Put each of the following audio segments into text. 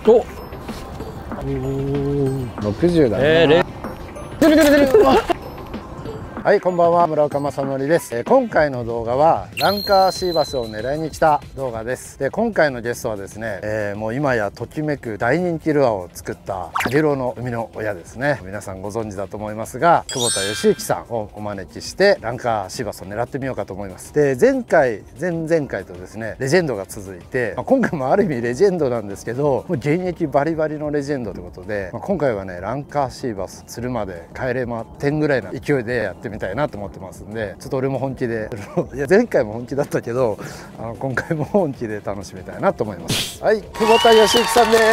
お 60だね。はい、こんばんは、村岡正則です。今回の動画はランカーシーバスを狙いに来た動画です。で、今回のゲストはですね、もう今やときめく大人気ルアーを作ったカゲロウの生みの親ですね。皆さんご存知だと思いますが、久保田義行さんをお招きしてランカーシーバスを狙ってみようかと思います。で、前回前々回とですねレジェンドが続いて、今回もある意味レジェンドなんですけど、もう現役バリバリのレジェンドということで、今回はねランカーシーバス釣るまで帰れま10ぐらいな勢いでやってみたいなと思ってますんで、ちょっと俺も本気でいや前回も本気だったけど今回も本気で楽しみたいなと思います。はい、久保田義行さんです。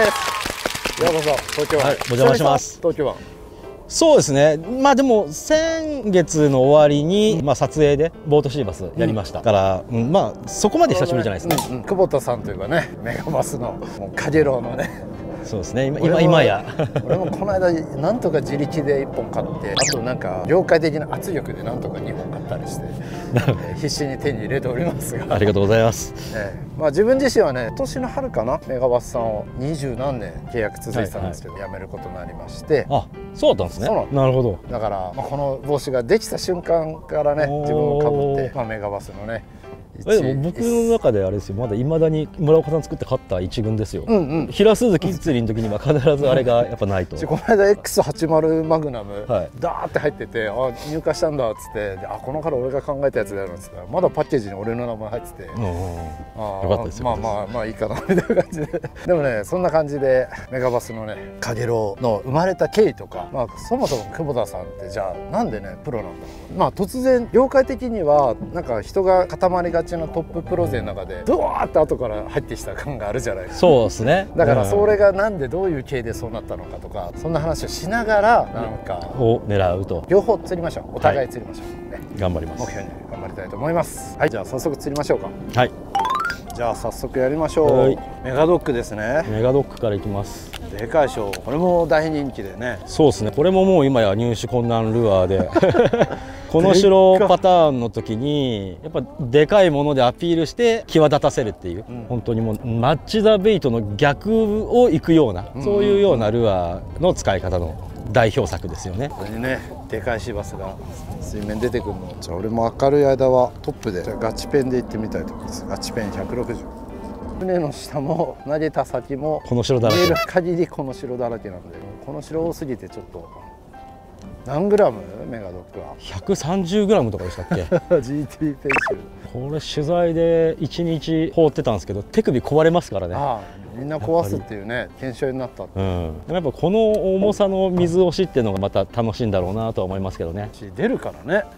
ようこそ東京湾。はい、お邪魔します。東京湾。 そうですね。まあでも先月の終わりに撮影でボートシーバスやりましたから、まあそこまで久しぶりじゃないですね。 久保田さんというかね、メガバスのカゲロウのね。 そうですね。今や俺もこの間なんとか自力で1本買って、あとなんか業界的な圧力でなんとか2本買ったりして必死に手に入れておりますが、 ありがとうございます。 まあ自分自身はね、今年の春かな、メガバスさんを20何年契約続いてたんですけど、辞めることになりまして。 あ、そうだったんですね。なるほど。 だから、この帽子ができた瞬間からね、自分をかぶって、メガバスのね。 でも僕の中であれですよ、まだいまだに村岡さん作って勝った一軍ですよ。平鈴木釣りの時には必ずあれがやっぱないと。 この間 X80 マグナムダーって入ってて、あ、入荷したんだっつって、あ、このから俺が考えたやつだよっつったら、まだパッケージに俺の名前入ってて、よかったですよ。 まあいいかなみたいな感じででもね、そんな感じでメガバスのねカゲロウの生まれた経緯とか、そもそも久保田さんってじゃあなんでねプロなんだろう。突然業界的にはなんか人が固まりがちなトッププロ勢の中でドワーッと後から入ってきた感があるじゃないですか。そうですね。だからそれがなんでどういう経緯でそうなったのかとか、そんな話をしながらなんかを狙うと、 両方釣りましょう。お互い釣りましょうね。 頑張ります。 目標に頑張りたいと思います。はい、じゃあ早速釣りましょうか。 はい、 じゃあ早速やりましょう。メガドッグですね。メガドッグからいきます。でかいショー、これも大人気でね。そうですね。これももう今や入手困難ルアーでこの城パターンの時にやっぱでかいものでアピールして際立たせるっていう、本当にもうマッチ・ザ・ベイトの逆を行くような、そういうようなルアーの使い方の代表作ですよね。これにね、でかいシーバスが水面出てくるの。じゃあ俺も明るい間はトップでガチペンで行ってみたいと思います。ガチペン160。船の下も投げた先もこの城だらけ。見える限りこの城だらけなんで、この城多すぎてちょっと。何グラム？メガドッグは130グラムとかでしたっけGT ペンシル。これ取材で1日放ってたんですけど、手首壊れますからね。みんな壊すっていうね、検証になった。でもやっぱこの重さの水押しっていうのがまた楽しいんだろうなとは思いますけどね。出るからね。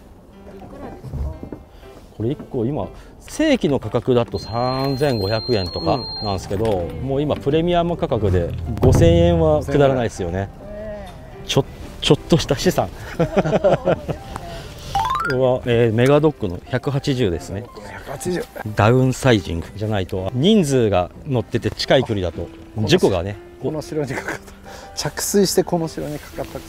これ1個今正規の価格だと3500円とかなんですけど、もう今プレミアム価格で5000円はくだらないですよね。ちょっとした資産は、メガドッグの180ですね。180。ダウンサイジングじゃないと人数が乗ってて近い距離だと事故がね。この城にかかった、着水してこの城にかかった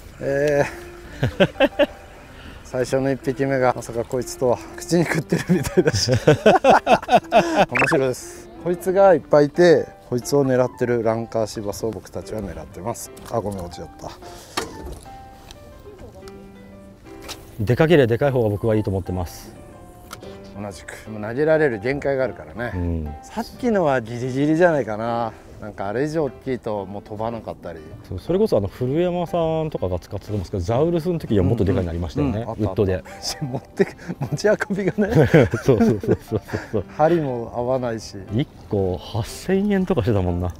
ってさ、最初の1匹目がまさかこいつとは口に食ってるみたいだし面白いです。こいつがいっぱいいて、こいつを狙ってるランカーシーバスを僕たちは狙ってます。あ、ごめん、落ちちゃった。でかければでかい方が僕はいいと思ってます。同じく投げられる限界があるからね、さっきのはギリギリじゃないかな。なんかあれ以上大きいともう飛ばなかったり。それこそ古山さんとかが使ってたんですけど、ザウルスの時はもっとでかいになりましたよね、ウッドで。持ち運びがねそう針も合わないし、1個8000円とかしてたもんな。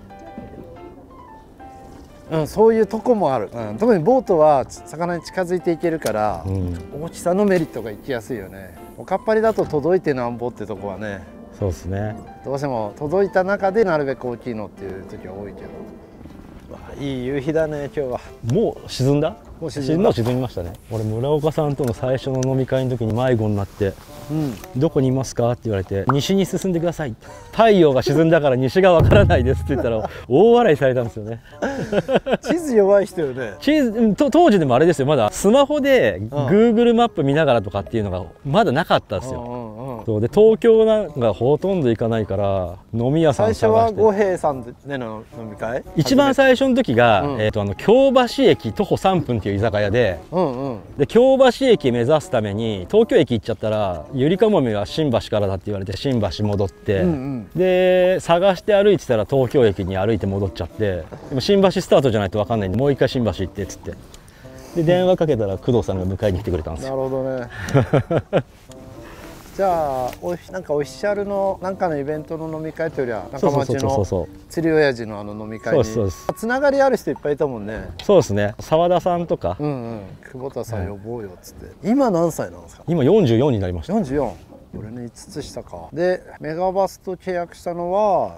そういうとこもある。特にボートは魚に近づいていけるから、大きさのメリットがいきやすいよね。おかっぱりだと届いてなんぼってとこはね。そうですね。どうしても届いた中でなるべく大きいのっていう時は多いけど。いい夕日だね今日は。もう沈んだ？もう沈みましたね。俺村岡さんとの最初の飲み会の時に迷子になって、どこにいますかって言われて、西に進んでください、太陽が沈んだから西がわからないですって言ったら大笑いされたんですよね地図弱い人よね。当時でもあれですよ、まだスマホで Google マップ見ながらとかっていうのがまだなかったですよ。 そうで東京なんかほとんど行かないから飲み屋さん探して。 最初は五平さんでの飲み会？ 一番最初の時が、京橋駅徒歩3分っていう居酒屋で、で京橋駅目指すために東京駅行っちゃったらゆりかもめが新橋からだって言われて新橋戻って、で探して歩いてたら東京駅に歩いて戻っちゃって、でも新橋スタートじゃないと分かんないんでもう一回新橋行ってっつって、で電話かけたら工藤さんが迎えに来てくれたんですよ。 なるほどね。じゃあなんかオフィシャルのなんかのイベントの飲み会というよりは仲町の釣り親父の飲み会につながりある人いっぱいいたもんね。 そうですね。澤田さんとか、 久保田さん呼ぼうよっつって。今何歳なんですか？ 今44になりました。 44。俺ね5つ下か。でメガバスと契約したのは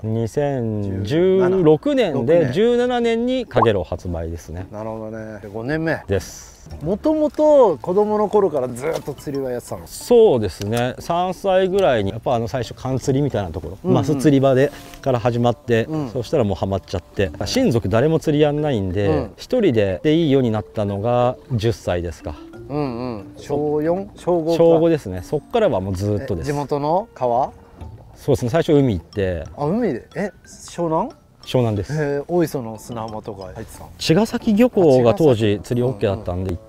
2016年で17年にかげろう発売ですね。 なるほどね。5年目です。 もともと子供の頃からずっと釣りはやってたの？ そうですね。3歳ぐらいにやっぱ最初缶釣りみたいなところ、マス釣り場でから始まって、そしたらもうハマっちゃって、親族誰も釣りやんないんで一人でいいようになったのが10歳ですか。 小 4？ 小 5？ 小5ですね。そっからはもうずっとです。 地元の川？ そうですね。最初海行って。 海で湘南？ 湘南です。 大磯の砂浜とか入ってたの？ 茅ヶ崎漁港が当時釣り OK だったんで行って、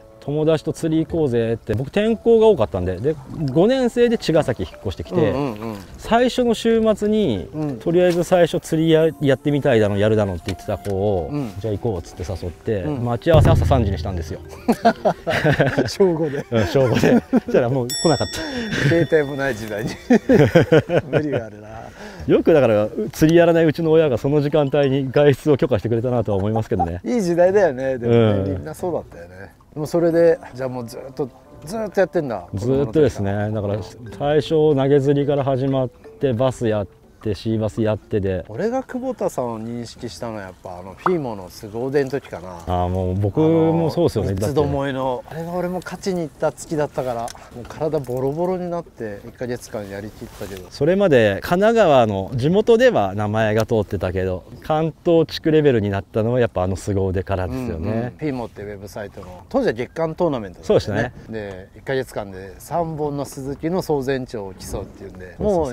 友達と釣り行こうぜって、僕転校が多かったんで、5年生で茅ヶ崎引っ越してきて、最初の週末に、とりあえず最初釣りやってみたいだのやるだのって言ってた子を、じゃあ行こうっつって誘って、待ち合わせ朝3時にしたんですよ。 小5で。 小5で。そしたらもう来なかった。 携帯もない時代に無理があるな。 よくだから釣りやらないうちの親がその時間帯に外出を許可してくれたなとは思いますけどね。 いい時代だよね。でもね、みんなそうだったよね。でもそれでじゃあもうずっとやってんだ。 ずっとですね。だから最初投げ釣りから始まってバスやってシーバスやってで、 俺が久保田さんを認識したのはやっぱフィーモの凄腕の時かな。 もう僕もそうですよね。 三つどもえのあれが俺も勝ちに行った月だったから、もう体ボロボロになって1ヶ月間やりきったけど、 それまで神奈川の地元では名前が通ってたけど関東地区レベルになったのはやっぱ凄腕からですよね。 フィーモってウェブサイトの当時は月間トーナメントだったよね。そうですね。で1ヶ月間で3本の鈴木の総全長を競うっていうんで、もう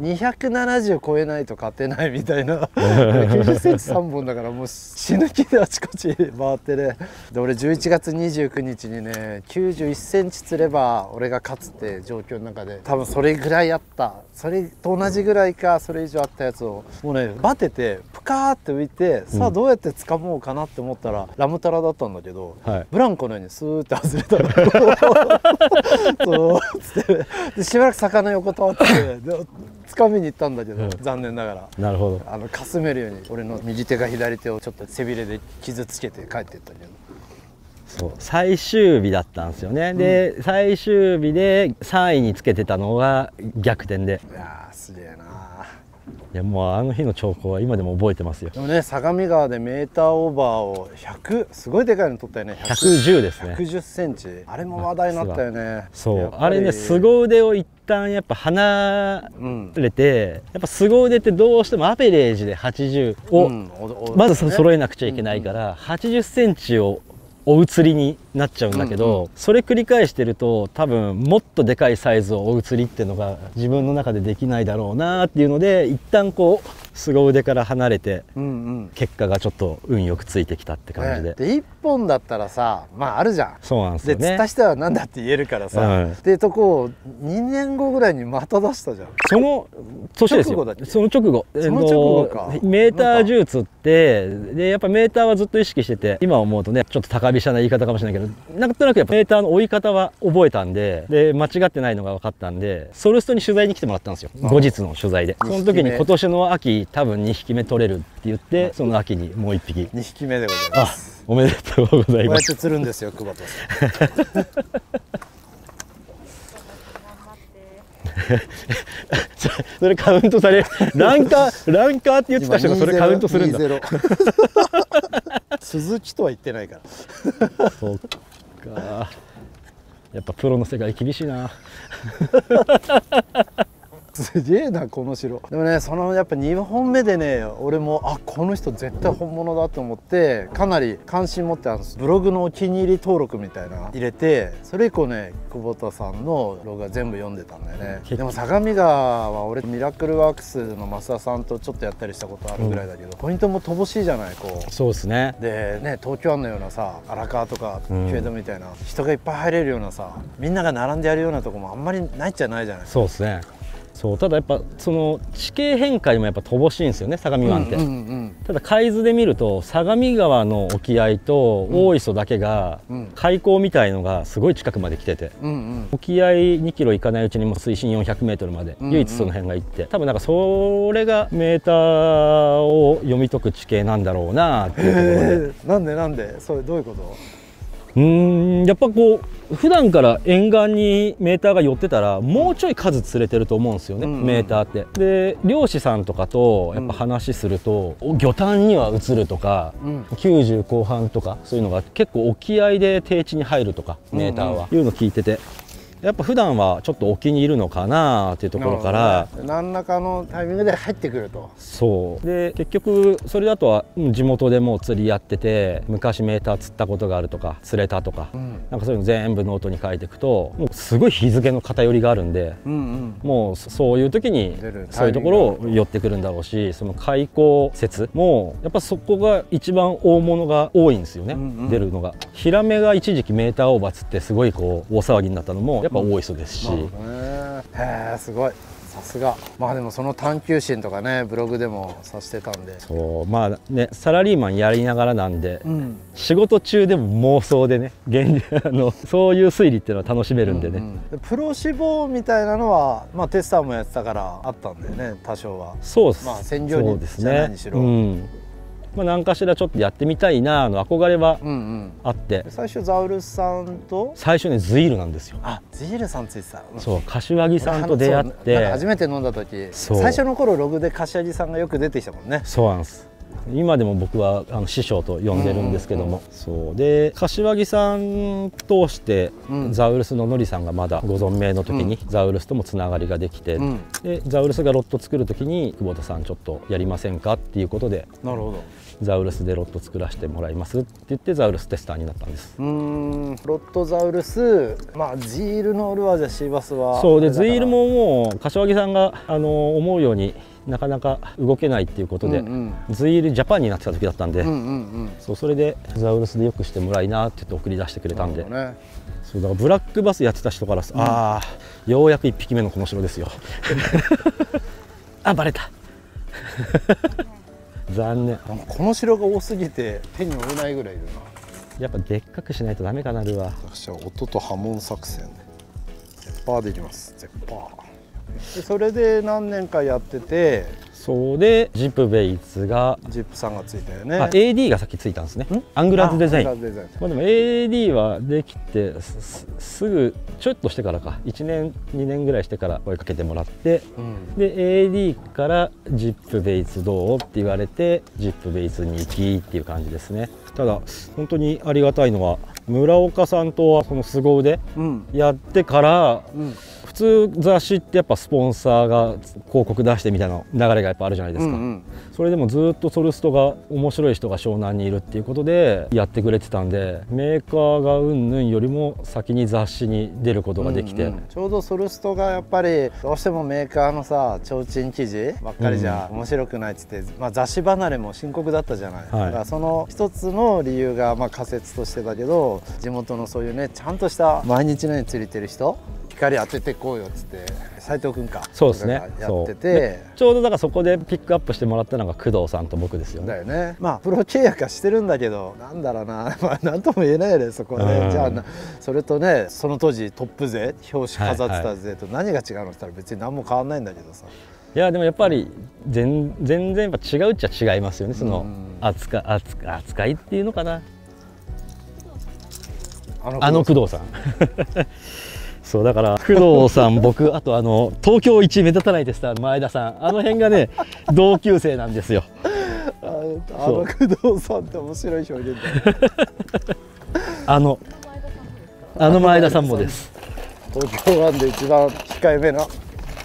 270超えないと勝てないみたいな90センチ3本だからもう死ぬ気であちこち回ってね。で俺11月29日にね91センチ釣れば俺が勝つって状況の中で、多分それぐらいあった、それと同じぐらいかそれ以上あったやつをもうねバテてプカーって浮いて、さあどうやって掴もうかなって思ったらラムタラだったんだけど、ブランコのようにスーッて外れたらそうつってでしばらく坂の横通って掴みに行ったんだけど、残念ながら。 なるほど。 かすめるように俺の右手が左手をちょっと背びれで傷つけて帰っていったけど、 そう最終日だったんですよね。で最終日で3位につけてたのが逆転で、 いやーすげえな。 いやもうあの日の兆候は今でも覚えてますよ。 でもね相模川でメーターオーバーを100すごいでかいの取ったよね。 110ですね。 110センチ、あれも話題になったよね。 そうあれね、凄腕を一旦やっぱ離れて、やっぱ凄腕ってどうしてもアベレージで80をまず揃えなくちゃいけないから、80センチを追う釣りになっちゃうんだけど、それ繰り返してると多分もっとでかいサイズを追う釣りっていうのが自分の中でできないだろうなっていうので、一旦こう凄腕から離れて、結果がちょっと運よくついてきたって感じで。 で1本だったらさ、まああるじゃん。 そうなんですよね。 で釣った人は何だって言えるからさ、っていうとこを2年後ぐらいにまた出したじゃん。 その年ですよ。その直後。メーター銃釣ってでやっぱメーターはずっと意識してて、今思うとねちょっと高飛車な言い方かもしれないけど、なんとなくやっぱメーターの追い方は覚えたんで、間違ってないのが分かったんで、ソルストに取材に来てもらったんですよ、後日の取材で。その時に今年の秋多分2匹目取れるって言って、その秋にもう1匹。 2匹目でございます。 おめでとうございます。こうやって釣るんですよ、久保田さん。 それカウントされる。ランカーって言ってた人がそれカウントするんだ。 鈴木とは言ってないから。 そっか。やっぱプロの世界厳しいな。 すげえなこの城。でもね、そのやっぱ2本目でね、俺もこの人絶対本物だと思ってかなり関心持ってブログのお気に入り登録みたいな入れて、それ以降ね久保田さんのブログは全部読んでたんだよね。でも相模川は俺ミラクルワークスの増田さんとちょっとやったりしたことあるぐらいだけど、ポイントも乏しいじゃない。こうそうですね。 でね、東京湾のようなさ、荒川とかフェードみたいな、人がいっぱい入れるようなさ、みんなが並んでやるようなとこもあんまりないっちゃないじゃない。 そうですね。そう、ただやっぱその地形変化にもやっぱ乏しいんですよね、相模湾って。ただ海図で見ると相模川の沖合と大磯だけが海溝みたいのがすごい近くまで来てて、沖合2キロ行かないうちにも水深400メートルまで唯一その辺が行って、多分なんかそれがメーターを読み解く地形なんだろうなっていうところで。 なんでそれどういうこと？ やっぱこう普段から沿岸にメーターが寄ってたらもうちょい数釣れてると思うんですよね、メーターって。で漁師さんとかとやっぱ話すると、魚探には移るとか、90後半とかそういうのが結構沖合で定置に入るとか、メーターはいうの聞いてて。やっぱ普段はちょっと沖にいるのかなっていうところから、 何らかのタイミングで入ってくると。 そうで結局それだとは地元でもう釣りやってて、昔メーター釣ったことがあるとか釣れたとか、なんかそういうの全部ノートに書いていくと、もうすごい日付の偏りがあるんで、もうそういう時にそういうところを寄ってくるんだろうし、その海溝説もやっぱそこが一番大物が多いんですよね、出るのが。ヒラメが一時期メーターオーバー釣ってすごいこう大騒ぎになったのもやっぱ大磯ですし、 へえ、すごい、さすが。まあでもその探求心とかね、ブログでもさしてたんで。 そう、まあね、サラリーマンやりながらなんで、仕事中でも妄想でね、そういう推理っていうのは楽しめるんでね。 プロ志望みたいなのは、まあテスターもやってたからあったんだよね、多少は。 そうです。 まあ専業にじゃないにしろ。 まあ何かしらちょっとやってみたいなの憧れはあって、 最初ザウルスさんと最初ねズイールなんですよ。 ズイールさんついてた。 そう、柏木さんと出会って、 初めて飲んだ時、最初の頃ログで柏木さんがよく出てきたもんね。 そうなんです。今でも僕は師匠と呼んでるんですけども、そうで柏木さん通して、ザウルスのノリさんがまだご存命の時に、ザウルスともつながりができて、でザウルスがロット作る時に久保田さんちょっとやりませんかっていうことで、 なるほど、 ザウルスでロット作らせてもらいますって言ってザウルステスターになったんです。 ロットザウルス、まあジールのルアーじゃシーバスはそうで、ズイールももう柏木さんが思うようになかなか動けないっていうことで、ズイールジャパンになってた時だったんで、それでザウルスでよくしてもらいなって言って送り出してくれたんで、そうだからブラックバスやってた人からようやく1匹目のこの城ですよ。バレた。残念。 この城が多すぎて手に負えないぐらいいるな。 やっぱでっかくしないとダメかな、ルアー。 私は音と波紋作戦でゼッパーでいきます。ゼッパーでそれで何年かやってて、 そうでジップベイツがジップさんがついたよね。 AD が先ついたんですね。アングラーズデザイン。まあでも AD はできてすぐちょっとしてからか、1年2年ぐらいしてから声かけてもらって、で AD からジップベイツどうって言われてジップベイツに行きっていう感じですね。ただ本当にありがたいのは村岡さんとはその凄腕やってから、普通雑誌ってやっぱスポンサーが広告出してみたいな流れがやっぱあるじゃないですか。それでもずっとソルストが面白い人が湘南にいるっていうことでやってくれてたんで、メーカーがうんぬんよりも先に雑誌に出ることができて、 ちょうどソルストがやっぱりどうしてもメーカーのさ提灯記事ばっかりじゃ面白くないっつって、雑誌離れも深刻だったじゃない。だからその一つの理由が仮説としてだけど、地元のそういうねちゃんとした毎日のように釣りてる人、光当ててこうよっつって斉藤君か、 そうですね、 やってて、 ちょうどだからそこでピックアップしてもらったのが工藤さんと僕ですよね。 だよね。プロ契約はしてるんだけど、なんだろうな、なんとも言えないよね、そこはね。じゃあそれとね、その当時トップ勢表紙飾ってた勢と何が違うのって言ったら別に何も変わんないんだけどさ。 いやでもやっぱり全然やっぱ違うっちゃ違いますよね、その扱いっていうのかな。工藤さん。そうだから工藤さん、僕、あと東京一目立たないテスターの前田さん、あの辺がね同級生なんですよ。 工藤さんって面白い表現だ。 あの前田さんもです。 東京湾で一番控えめな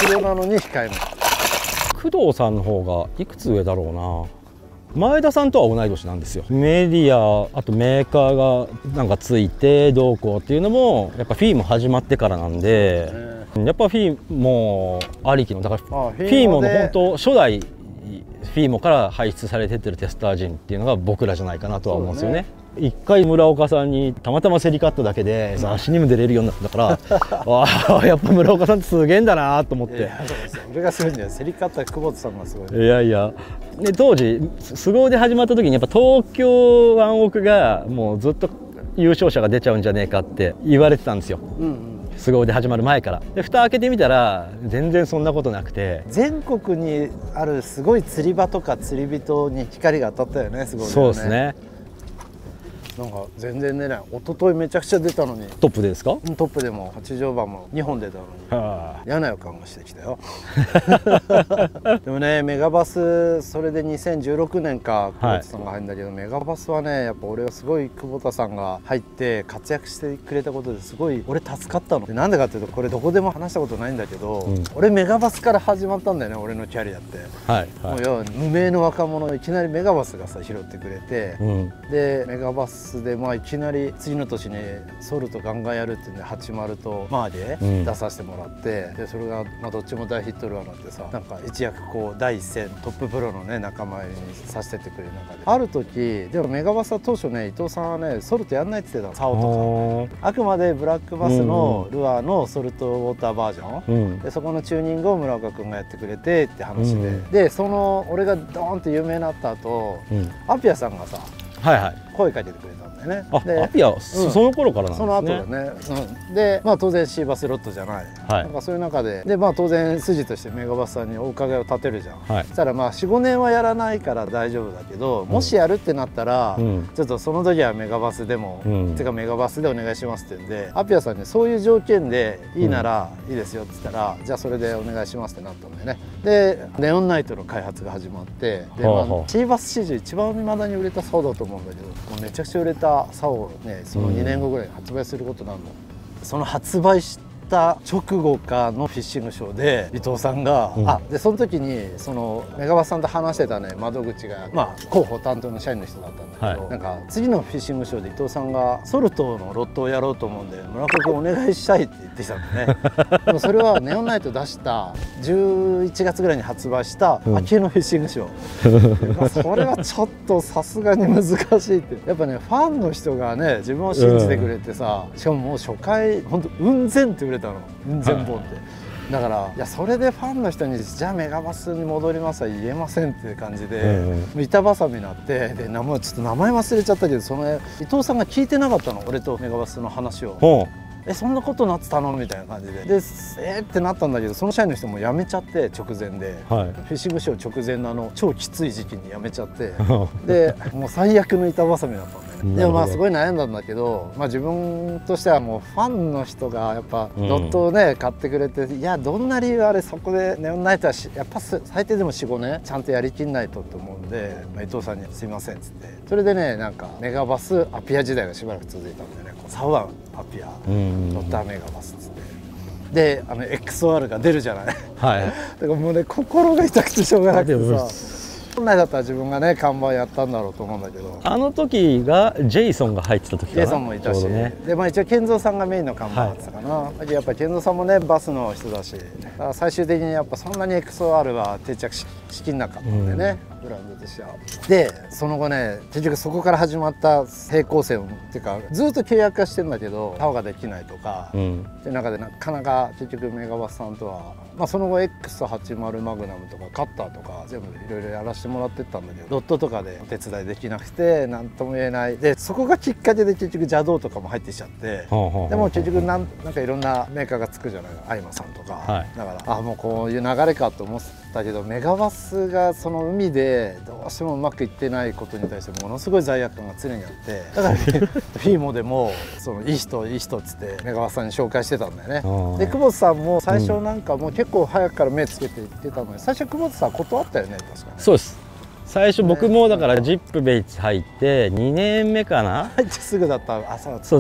プロなのに控えめ。 工藤さんの方がいくつ上だろうな。前田さんとは同い年なんですよ。メディア、あとメーカーがなんかついてどうこうっていうのもやっぱフィーも始まってからなんで、やっぱフィーもありきの、だからフィーモの本当初代フィーモから輩出されてってるテスター陣っていうのが僕らじゃないかなとは思うんですよね。一回村岡さんにたまたま競り勝っただけで雑誌にも出れるようになったからやっぱ村岡さんってすげえんだなと思って。 俺がすごいんだよ。競り勝った久保田さんがすごい。 いやいやで当時スゴーで始まった時にやっぱ東京ワンオクがもうずっと優勝者が出ちゃうんじゃねえかって言われてたんですよ。スゴーで始まる前から。で蓋開けてみたら全然そんなことなくて、 全国にあるすごい釣り場とか釣り人に光が当たったよね。すごいね。 そうですね。 なんか全然出ない。一昨日めちゃくちゃ出たのに。 トップでですか？ トップでも八丈馬も2本出たのに嫌な予感がしてきたよ。でもね、メガバスそれで2016年か久保田さんが入るんだけど、メガバスはねやっぱ俺はすごい久保田さんが入って活躍してくれたことですごい俺助かったの。でなんでかっていうと、これどこでも話したことないんだけど、俺メガバスから始まったんだよね、俺のキャリアって。もう要は無名の若者いきなりメガバスがさ拾ってくれて、でメガバスでいきなり次の年にソルトガンガンやるっていうんで80とマーで出させてもらって、でそれがどっちも大ヒットルアーになってさ、なんか一躍こう第一線トッププロのね仲間入りにさせてってくれる中で、ある時でもメガバスは当初ね伊藤さんはねソルトやんないって言ってたの。サオとかあくまでブラックバスのルアーのソルトウォーターバージョン、でそこのチューニングを村岡君がやってくれてって話で、でその俺がドーンって有名になった後、アピアさんがさ声かけてくれたんだよね。 アピアその頃からなんですね。 その後だね。で当然シーバスロットじゃない、なんかそういう中で当然筋としてメガバスさんにお伺いを立てるじゃん。そしたら45年はやらないから大丈夫だけど、もしやるってなったらちょっとその時はメガバスでもてかメガバスでお願いしますって言うんで、アピアさんにそういう条件でいいならいいですよって言ったら、じゃあそれでお願いしますってなったんだよね。でネオンナイトの開発が始まって、でシーバス史上一番未だに売れた竿だと思うんだけど、もうめちゃくちゃ売れた竿をね、その2年後ぐらいに発売することになるの。その発売した直後かのフィッシングショーで伊藤さんが、でその時にそのメガバスさんと話してたね窓口が広報担当の社員の人だったんだけど、なんか次のフィッシングショーで伊藤さんがソルトのロットをやろうと思うんで村岡君お願いしたいって言ってきたんだね。でもそれはネオンナイト出した11月ぐらいに発売した秋のフィッシングショー。それはちょっとさすがに難しいって。やっぱねファンの人がね自分を信じてくれてさ、しかももう初回ほんと雲仙って売れたの。雲仙本って。だからいやそれでファンの人にじゃあメガバスに戻りますは言えませんっていう感じで、板挟みになって、でちょっと名前忘れちゃったけど、その伊藤さんが聞いてなかったの、俺とメガバスの話を。そんなことなってたのみたいな感じでってなったんだけど、その社員の人も辞めちゃって直前で、フィッシングショー直前の超きつい時期に辞めちゃってでもう最悪の板挟みだったんだよね。でもすごい悩んだんだけど、自分としてはもうファンの人がやっぱロットをね買ってくれて、いやどんな理由あれそこでネオンナイトはやっぱ最低でも45年ちゃんとやりきんないとって思うんで、伊藤さんに「すいません」っつって、それでねなんかメガバスアピア時代がしばらく続いたんだよね。サワンアピアロッターメガバスっつって、でXOR が出るじゃない。だからもうね心が痛くてしょうがなくてさ、本来だったら自分がね看板やったんだろうと思うんだけど、 あの時がジェイソンが入ってた時かな。 ジェイソンもいたし、で一応健三さんがメインの看板だったかな。やっぱり健三さんもねバスの人だし、だから最終的にやっぱそんなに XOR は定着しきんなかったんでね、ブランドとしては。でその後ね結局そこから始まった平行線っていうか、ずっと契約はしてんだけどタワーができないとか、って中でなかなか結局メガバスさんとは、その後 X80 マグナムとかカッターとか全部いろいろやらせてもらってったんだけど、ロットとかでお手伝いできなくて何とも言えない。でそこがきっかけで結局邪道とかも入ってきちゃって、でも結局なんかいろんなメーカーがつくじゃない、アイマさんとか、だからもうこういう流れかと思ってたけど、メガバスがその海でどうしてもうまくいってないことに対してものすごい罪悪感が常にあって、だからフィーモでもそのいい人っつってメガバスさんに紹介してたんだよね。で久保田さんも最初なんかもう結構早くから目つけて言ってたのに、最初久保田さん断ったよね確かね。 そうです。 最初僕もだからジップベイツ入って2年目かな、 入ってすぐだった。あ、 そう、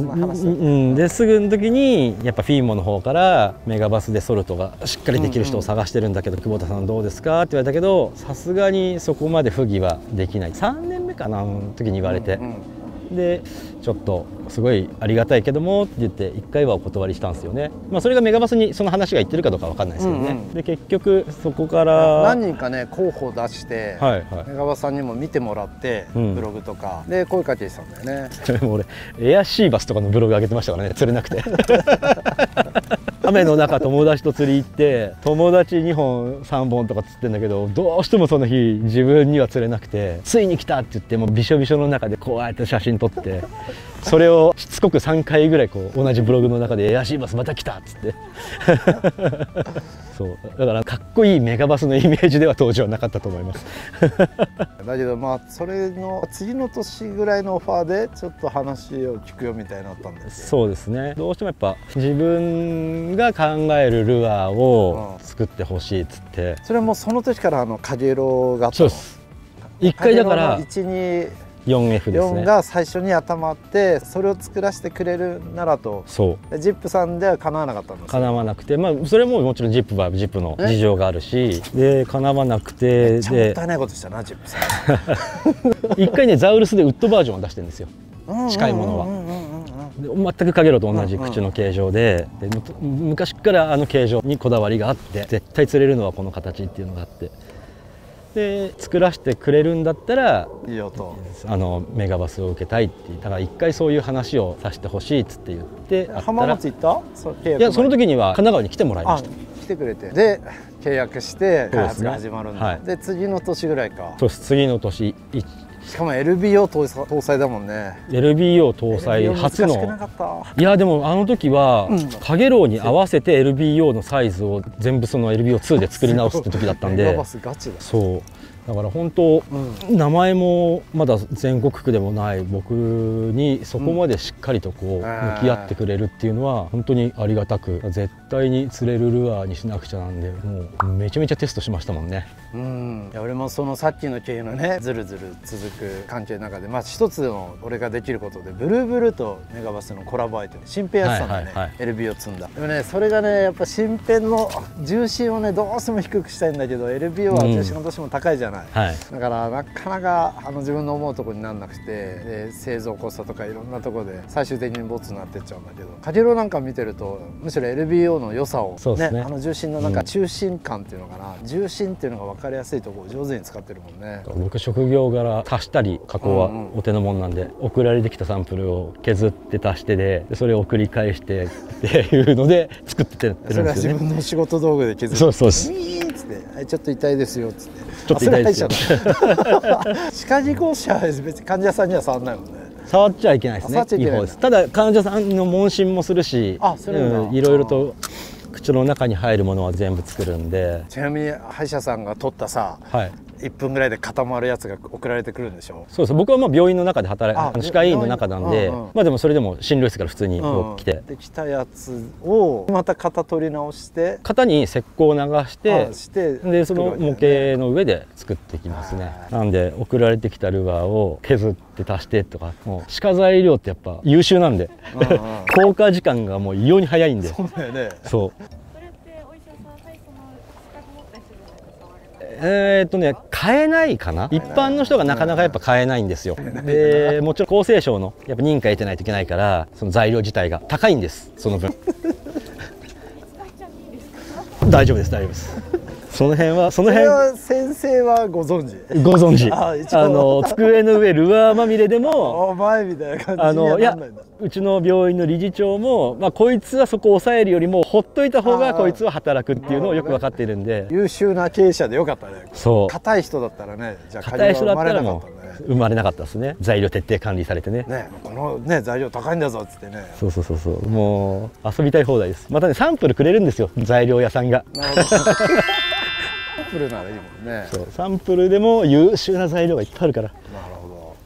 ですぐの時にやっぱフィーモの方からメガバスでソルトがしっかりできる人を探してるんだけど、久保田さんどうですかって言われたけど、さすがにそこまで不義はできない、3年目かなの時に言われて、でちょっとすごいありがたいけどもって言って1回はお断りしたんですよね。まあそれがメガバスにその話が言ってるかどうかわかんないですけどね。で結局そこから何人かね候補出して、メガバスさんにも見てもらって、ブログとかで声かけてたんだよね。 俺エアシーバスとかのブログ上げてましたからね、釣れなくて雨の中友達と釣り行って友達2本3本とか釣ってんだけど、どうしてもその日自分には釣れなくて、ついに来たって言ってもうびしょびしょの中でこうやって写真撮って、それをしつこく3回ぐらいこう同じブログの中でエアシーバスまた来たっつってそうだからかっこいいメガバスのイメージでは当時はなかったと思いますだけどまあそれの次の年ぐらいのオファーでちょっと話を聞くよみたいになったんですよ。 そうですね、どうしてもやっぱ自分が考えるルアーを作ってほしいっつって、 それもその時からカゲロがあったの。 そうです、1回だから 4F ですね。4が最初に頭って、それを作らせてくれるならと。そうジップさんでは叶わなかったんです。 叶わなくて、まあそれももちろんジップはジップの事情があるし、で叶わなくて、 めっちゃもったいないことしたなジップさん一回ねザウルスでウッドバージョンを出してるんですよ、近いものは。全くカゲロと同じ口の形状で、昔からあの形状にこだわりがあって、絶対釣れるのはこの形っていうのがあって、で作らせてくれるんだったらいいよと、メガバスを受けたいってだから一回そういう話をさせてほしいっつって言って、 浜松行った？ いやその時には神奈川に来てもらいました。 来てくれて、で契約して開発が始まるんだ。で次の年ぐらいか。 そうです、次の年。 しかも LBO 搭載だもんね。 LBO 搭載初の。いやでもあの時はカゲロウに合わせて LBO のサイズを全部その LBO2 で作り直すって時だったんで、そうだから本当、名前もまだ全国区でもない僕にそこまでしっかりとこう向き合ってくれるっていうのは本当にありがたく、絶対に釣れるルアーにしなくちゃなんで、もうめちゃめちゃテストしましたもんね。 いや俺もそのさっきの経由のねずるずる続く関係の中で、まあ一つの俺ができることでブルーブルーとメガバスのコラボアイテム新編やってたんだね、LB を積んだ。でもねそれがねやっぱ新編の重心をねどうしても低くしたいんだけど LBO は重心がどうしても高いじゃない、だからなかなか自分の思うところにならなくて、で製造コストとかいろんなところで最終的にボツになってっちゃうんだけど、カゲロウなんか見てるとむしろ LBO の良さをね、重心のなんか中心感っていうのかな、重心っていうのが分かりやすいところを上手に使ってるもんね。 僕職業柄足したり加工はお手のもんなんで、送られてきたサンプルを削って足してでそれを繰り返してっていうので作ってるんですよね。 それは自分の仕事道具で削って、 そうです、 ちょっと痛いですよっつって、 ちょっと痛いですよ歯科技工士は別に患者さんには触らないもんね。 触っちゃいけないですね。いい方です。ただ患者さんの問診もするし、いろいろと口の中に入るものは全部作るんで。 ちなみに歯医者さんが取ったさ、1分ぐらいで固まるやつが送られてくるんでしょ。 そうです。僕はまあ病院の中で働いて、歯科医院の中なんで、まあでもそれでも診療室から普通に来て、 できたやつをまた型取り直して、 型に石膏を流して、でその模型の上で作っていきますね。なんで送られてきたルアーを削って足してとか、もう歯科材料ってやっぱ優秀なんで効果時間がもう異様に早いんで。 そうだよね。 そう。買えないかな。一般の人がなかなかやっぱ買えないんですよ。でもちろん厚生省のやっぱ認可得てないといけないから、その材料自体が高いんです、その分大丈夫です、大丈夫です。その辺は先生はご存知机の上ルアーまみれでもお前みたいな感じにはなんないんだ。 うちの病院の理事長も、まあ、こいつはそこを抑えるよりもほっといた方がこいつは働くっていうのをよく分かっているんで、 優秀な経営者でよかったね。そう硬い人だったらね、じゃあ硬い人だったらもう生まれなかったですね。材料徹底管理されてね、 このね材料高いんだぞっつってね。 そう、もう遊びたい放題です。またねサンプルくれるんですよ、材料屋さんが。 なるほどサンプルならいいもんね。 そう、サンプルでも優秀な材料がいっぱいあるから。 なるほど。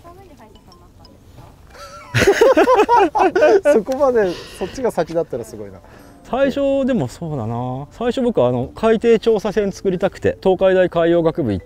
そこまでそっちが先だったらすごいな。 最初でもそうだな、最初僕海底調査船作りたくて東海大海洋学部行って、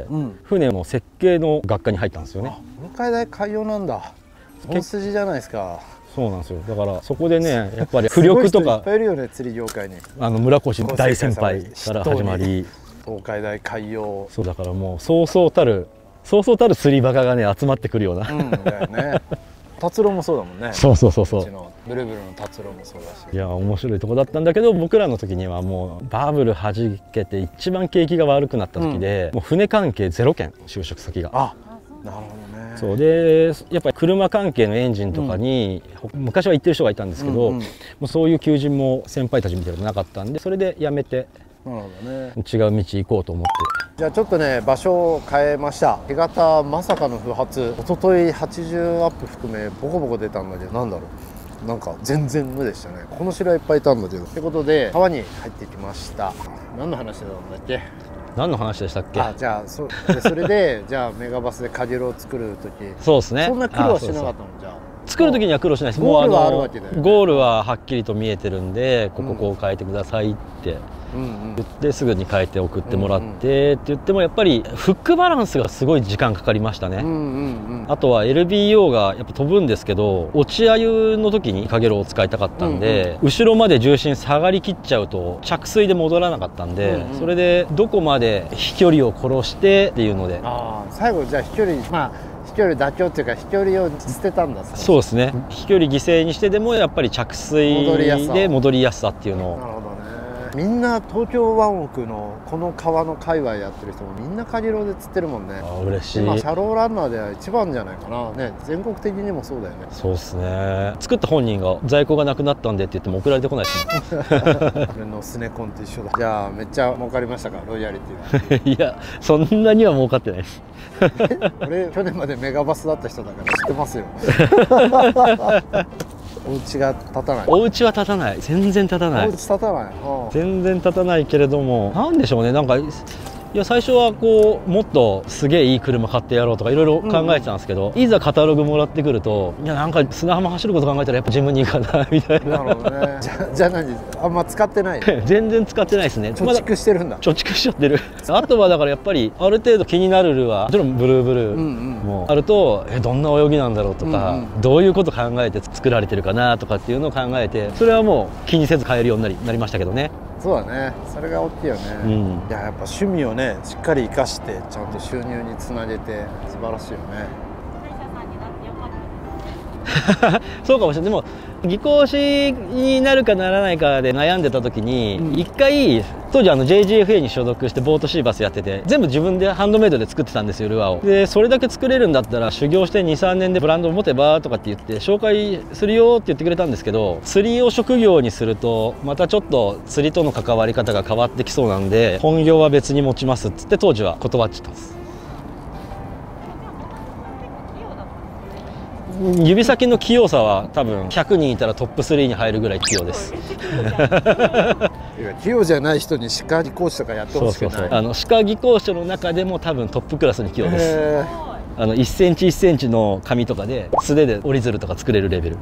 船の設計の学科に入ったんですよね。 東海大海洋なんだ。本筋じゃないですか。 そうなんですよ。だからそこでね、やっぱり浮力とかいっぱいいるよね、釣り業界に。 村越大先輩から始まり、 東海大海洋。 そうだからもうそうそうたる釣りバカがね集まってくるような。 だよね。達郎もそうだもんね。 そうそうそうそう。 ブルブルの達郎もそうだし。 いや面白いとこだったんだけど、僕らの時にはもうバブル弾けて一番景気が悪くなった時で、もう船関係0件就職先が。 あ、なるほどね。 そうでやっぱり車関係のエンジンとかに、昔は行ってる人がいたんですけど、もうそういう求人も先輩たち見てるとなかったんで、それで辞めて。なるほどね、違う道行こうと思って。 じゃあちょっとね場所を変えました。干潟まさかの不発。一昨日80アップ含めボコボコ出たんだけど、なんだろう、なんか全然無でしたね。この白いっぱいいたんだけど。ってことで川に入ってきました。何の話だったんだっけ。 何の話でしたっけ。 じゃあそれでじゃあメガバスでカジロを作る時、 そうですね、 そんな苦労はしなかったの。じゃあ作る時には苦労しないです。 ゴールはあるわけだよね。 ゴールははっきりと見えてるんで、ここ変えてくださいって言ってすぐに変えて送ってもらってって言っても、やっぱりフックバランスがすごい時間かかりましたね。あとは LBO がやっぱ飛ぶんですけど、落ちあゆの時にカゲロを使いたかったんで、後ろまで重心下がりきっちゃうと着水で戻らなかったんで、それでどこまで飛距離を殺してっていうので、 最後じゃあ飛距離飛距離妥協っていうか飛距離を捨てたんだ。 そうですね、飛距離犠牲にしてでもやっぱり着水で戻りやすさっていうのを。 なるほどね。みんな東京湾奥のこの川の界隈やってる人もみんなカジロで釣ってるもんね。 嬉しい。 今シャローランナーでは一番じゃないかなね。全国的にもそうだよね。 そうですね。作った本人が在庫がなくなったんでって言っても送られてこないですもん。 俺のスネコンと一緒だ。じゃあめっちゃ儲かりましたか、ロイヤリティ。 いやそんなには儲かってないです。 俺去年までメガバスだった人だから知ってますよ。お家が建たない。 お家は建たない。全然建たない。 お家建たない。 全然建たないけれども、なんでしょうね。なんかいや最初はこうもっとすげえいい車買ってやろうとかいろいろ考えてたんですけど、いざカタログもらってくると、いやなんか砂浜走ること考えたらやっぱジムニーかなみたいな。 なるほどね。じゃあ何あんま使ってない。 全然使ってないですね。 貯蓄してるんだ。 貯蓄しちゃってる。あとはだからやっぱりある程度気になるルアー、もちろんブルーブルーもあると、どんな泳ぎなんだろうとか、どういうこと考えて作られてるかなとかっていうのを考えて、それはもう気にせず買えるようになりましたけどね。 そうだね、それが大きいよね。いや、やっぱ趣味をねしっかり生かしてちゃんと収入につなげて素晴らしいよね。 そうかもしれない。でも技工士になるかならないかで悩んでた時に、一回当時JGFA に所属してボートシーバスやってて、全部自分でハンドメイドで作ってたんですよ、ルアーを。でそれだけ作れるんだったら修行して 2,3 年でブランドを持てばとかって言って紹介するよって言ってくれたんですけど、釣りを職業にするとまたちょっと釣りとの関わり方が変わってきそうなんで、本業は別に持ちますっつって当時は断っちゃったんです。指先の器用さは多分100人いたらトップ3に入るぐらい器用です。 器用じゃない人に歯科技工士とかやってほしくない。 歯科技工士の中でも多分トップクラスに器用です。1センチ1センチの紙とかで素手で折り鶴とか作れるレベル。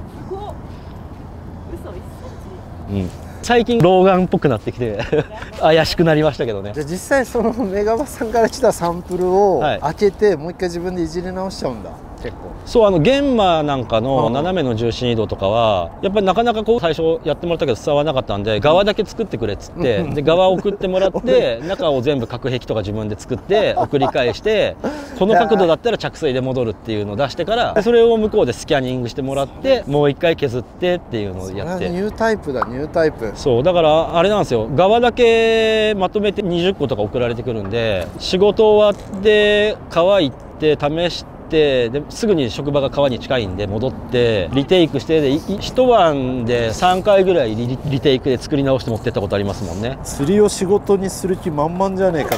最近老眼っぽくなってきて怪しくなりましたけどね。 じゃあ実際そのメガバさんから来たサンプルを開けて、もう一回自分でいじり直しちゃうんだ。結構そう玄馬なんかの斜めの重心移動とかはやっぱりなかなかこう最初やってもらったけど伝わらなかったんで、側だけ作ってくれっつってで側を送ってもらって中を全部隔壁とか自分で作って送り返してこの角度だったら着水で戻るっていうのを出してから、それを向こうでスキャニングしてもらってもう一回削ってっていうのをやって。 ニュータイプだ、ニュータイプ。 そうだからあれなんですよ、側だけまとめて20個とか送られてくるんで、仕事終わって川行って試してですぐに職場が川に近いんで戻ってリテイクして一晩で3回ぐらいリテイクで作り直して持ってったことありますもんね。 釣りを仕事にする気満々じゃねえか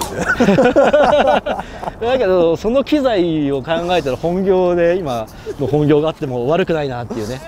ってだけどその機材を考えたら本業で今の本業があっても悪くないなっていうね。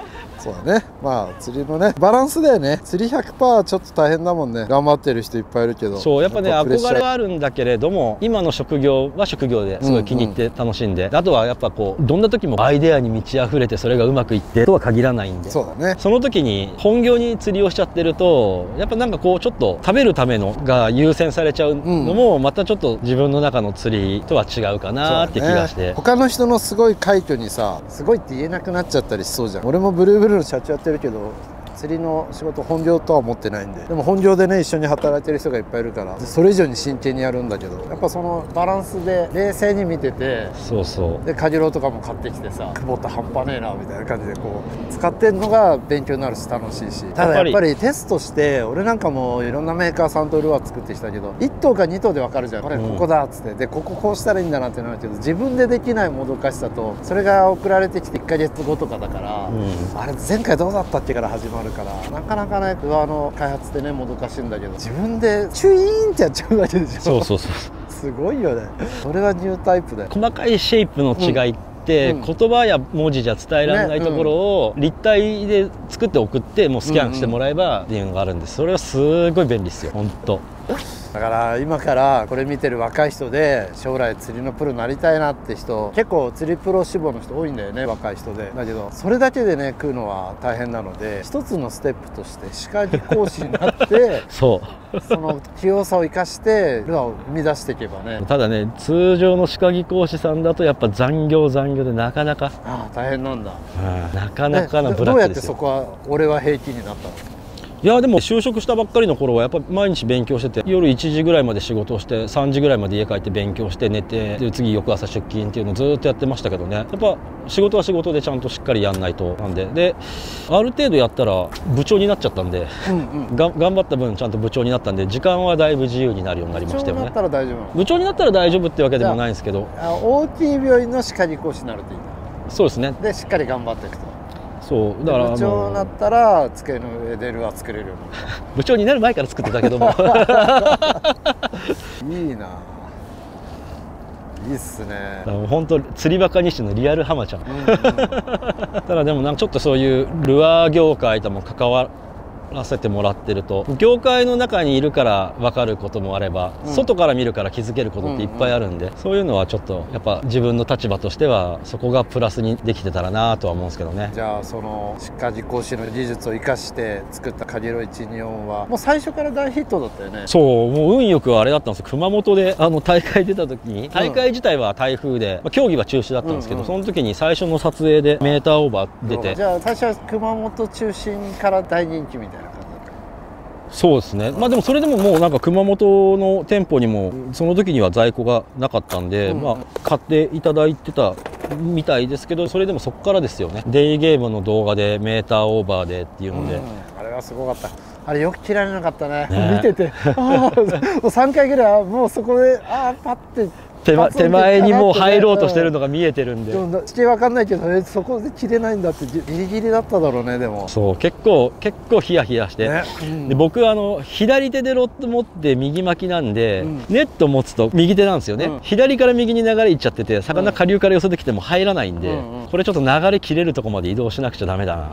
そうだね。まあ釣りのねバランスだよね。釣り 100% ちょっと大変だもんね。頑張ってる人いっぱいいるけど、 そうやっぱね憧れはあるんだけれども、今の職業は職業ですごい気に入って楽しんで、あとはやっぱこうどんな時もアイデアに満ち溢れてそれがうまくいってとは限らないんで、 そうだね。 その時に本業に釣りをしちゃってるとやっぱなんかこうちょっと食べるためのが優先されちゃうのもまたちょっと自分の中の釣りとは違うかなって気がして、ね、 他の人のすごい快挙にさすごいって言えなくなっちゃったりしそうじゃん。俺もブルーブルーの社長やってるけど釣りの仕事本業とは思ってないんで、でも本業でね一緒に働いてる人がいっぱいいるからそれ以上に真剣にやるんだけど、やっぱそのバランスで冷静に見てて、 そうそうでカジロとかも買ってきてさ、久保田半端ねえなみたいな感じでこう使ってんのが勉強になるし楽しいし、ただやっぱりテストして俺なんかもいろんなメーカーさんとルアー作ってきたけど1頭か2頭で分かるじゃん。これここだっつって、でこここうしたらいいんだなってなるけど、自分でできないもどかしさとそれが送られてきて1ヶ月後とかだから、あれ前回どうだったっけから始まるから、なかなかねルアーの開発ってねもどかしいんだけど、自分でチュイーンってやっちゃうわけでしょ。 そうそうそうすごいよね。それはニュータイプで細かいシェイプの違いって、言葉や文字じゃ伝えられないところを立体で作って送ってもうスキャンしてもらえばっていうのがあるんです。それはすごい便利ですよ本当。 だから今からこれ見てる若い人で将来釣りのプロになりたいなって人結構釣りプロ志望の人多いんだよね、若い人で。だけどそれだけでね食うのは大変なので、一つのステップとして歯科技講師になってその器用さを生かしてルアーを生み出していけばね。 ただね通常の歯科技講師さんだとやっぱ残業でなかなか大変なんだ、 なかなかなブラックですよ。 どうやってそこは俺は平気になったの？ いやでも就職したばっかりの頃はやっぱ毎日勉強してて、夜1時ぐらいまで仕事をして3時ぐらいまで家帰って勉強して寝て、で次翌朝出勤っていうのをずっとやってましたけどね、やっぱ仕事は仕事でちゃんとしっかりやんないとなんで、である程度やったら部長になっちゃったんで、頑張った分ちゃんと部長になったんで時間はだいぶ自由になるようになりましたよね。部長になったら大丈夫ってわけでもないんですけど、 大きい病院の歯科技講師になるといいんだ。 そうですね。 でしっかり頑張っていくと。 そうだから部長になったら机の上でルアー作れるようになった。 部長になる前から作ってたけどもいいな、いいっすね。 本当釣りバカ日誌のリアルハマちゃん。ただでもなんかちょっとそういうルアー業界とも関わらせてもらってると、業界の中にいるから分かることもあれば、外から見るから気づけることっていっぱいあるんで、そういうのはちょっとやっぱ自分の立場としてはそこがプラスにできてたらなとは思うんですけどね。 じゃあその歯科技講師の技術を生かして作ったカジロ124はもう最初から大ヒットだったよね。 そう、もう運よくあれだったんですよ。熊本で大会出た時に、大会自体は台風で、競技は中止だったんですけど、その時に最初の撮影でメーターオーバー出て、 じゃあ最初は熊本中心から大人気みたいな。 そうですね。まあでもそれでももうなんか熊本の店舗にもその時には在庫がなかったんで、まあ買っていただいてたみたいですけど、それでもそこからですよね。デイゲームの動画でメーターオーバーでっていうので、 あれはすごかった。あれよく切られなかったね。見ててもう3回ぐらいもうそこでパッて手前にもう入ろうとしてるのが見えてるんで、 地形わかんないけど、そこで切れないんだってギリギリだっただろうね。でもそう結構ヒヤヒヤして、で僕左手でロッド持って右巻きなんで、ネット持つと右手なんですよね。左から右に流れいっちゃってて、魚下流から寄せてきても入らないんで、これちょっと流れ切れるとこまで移動しなくちゃダメだなって。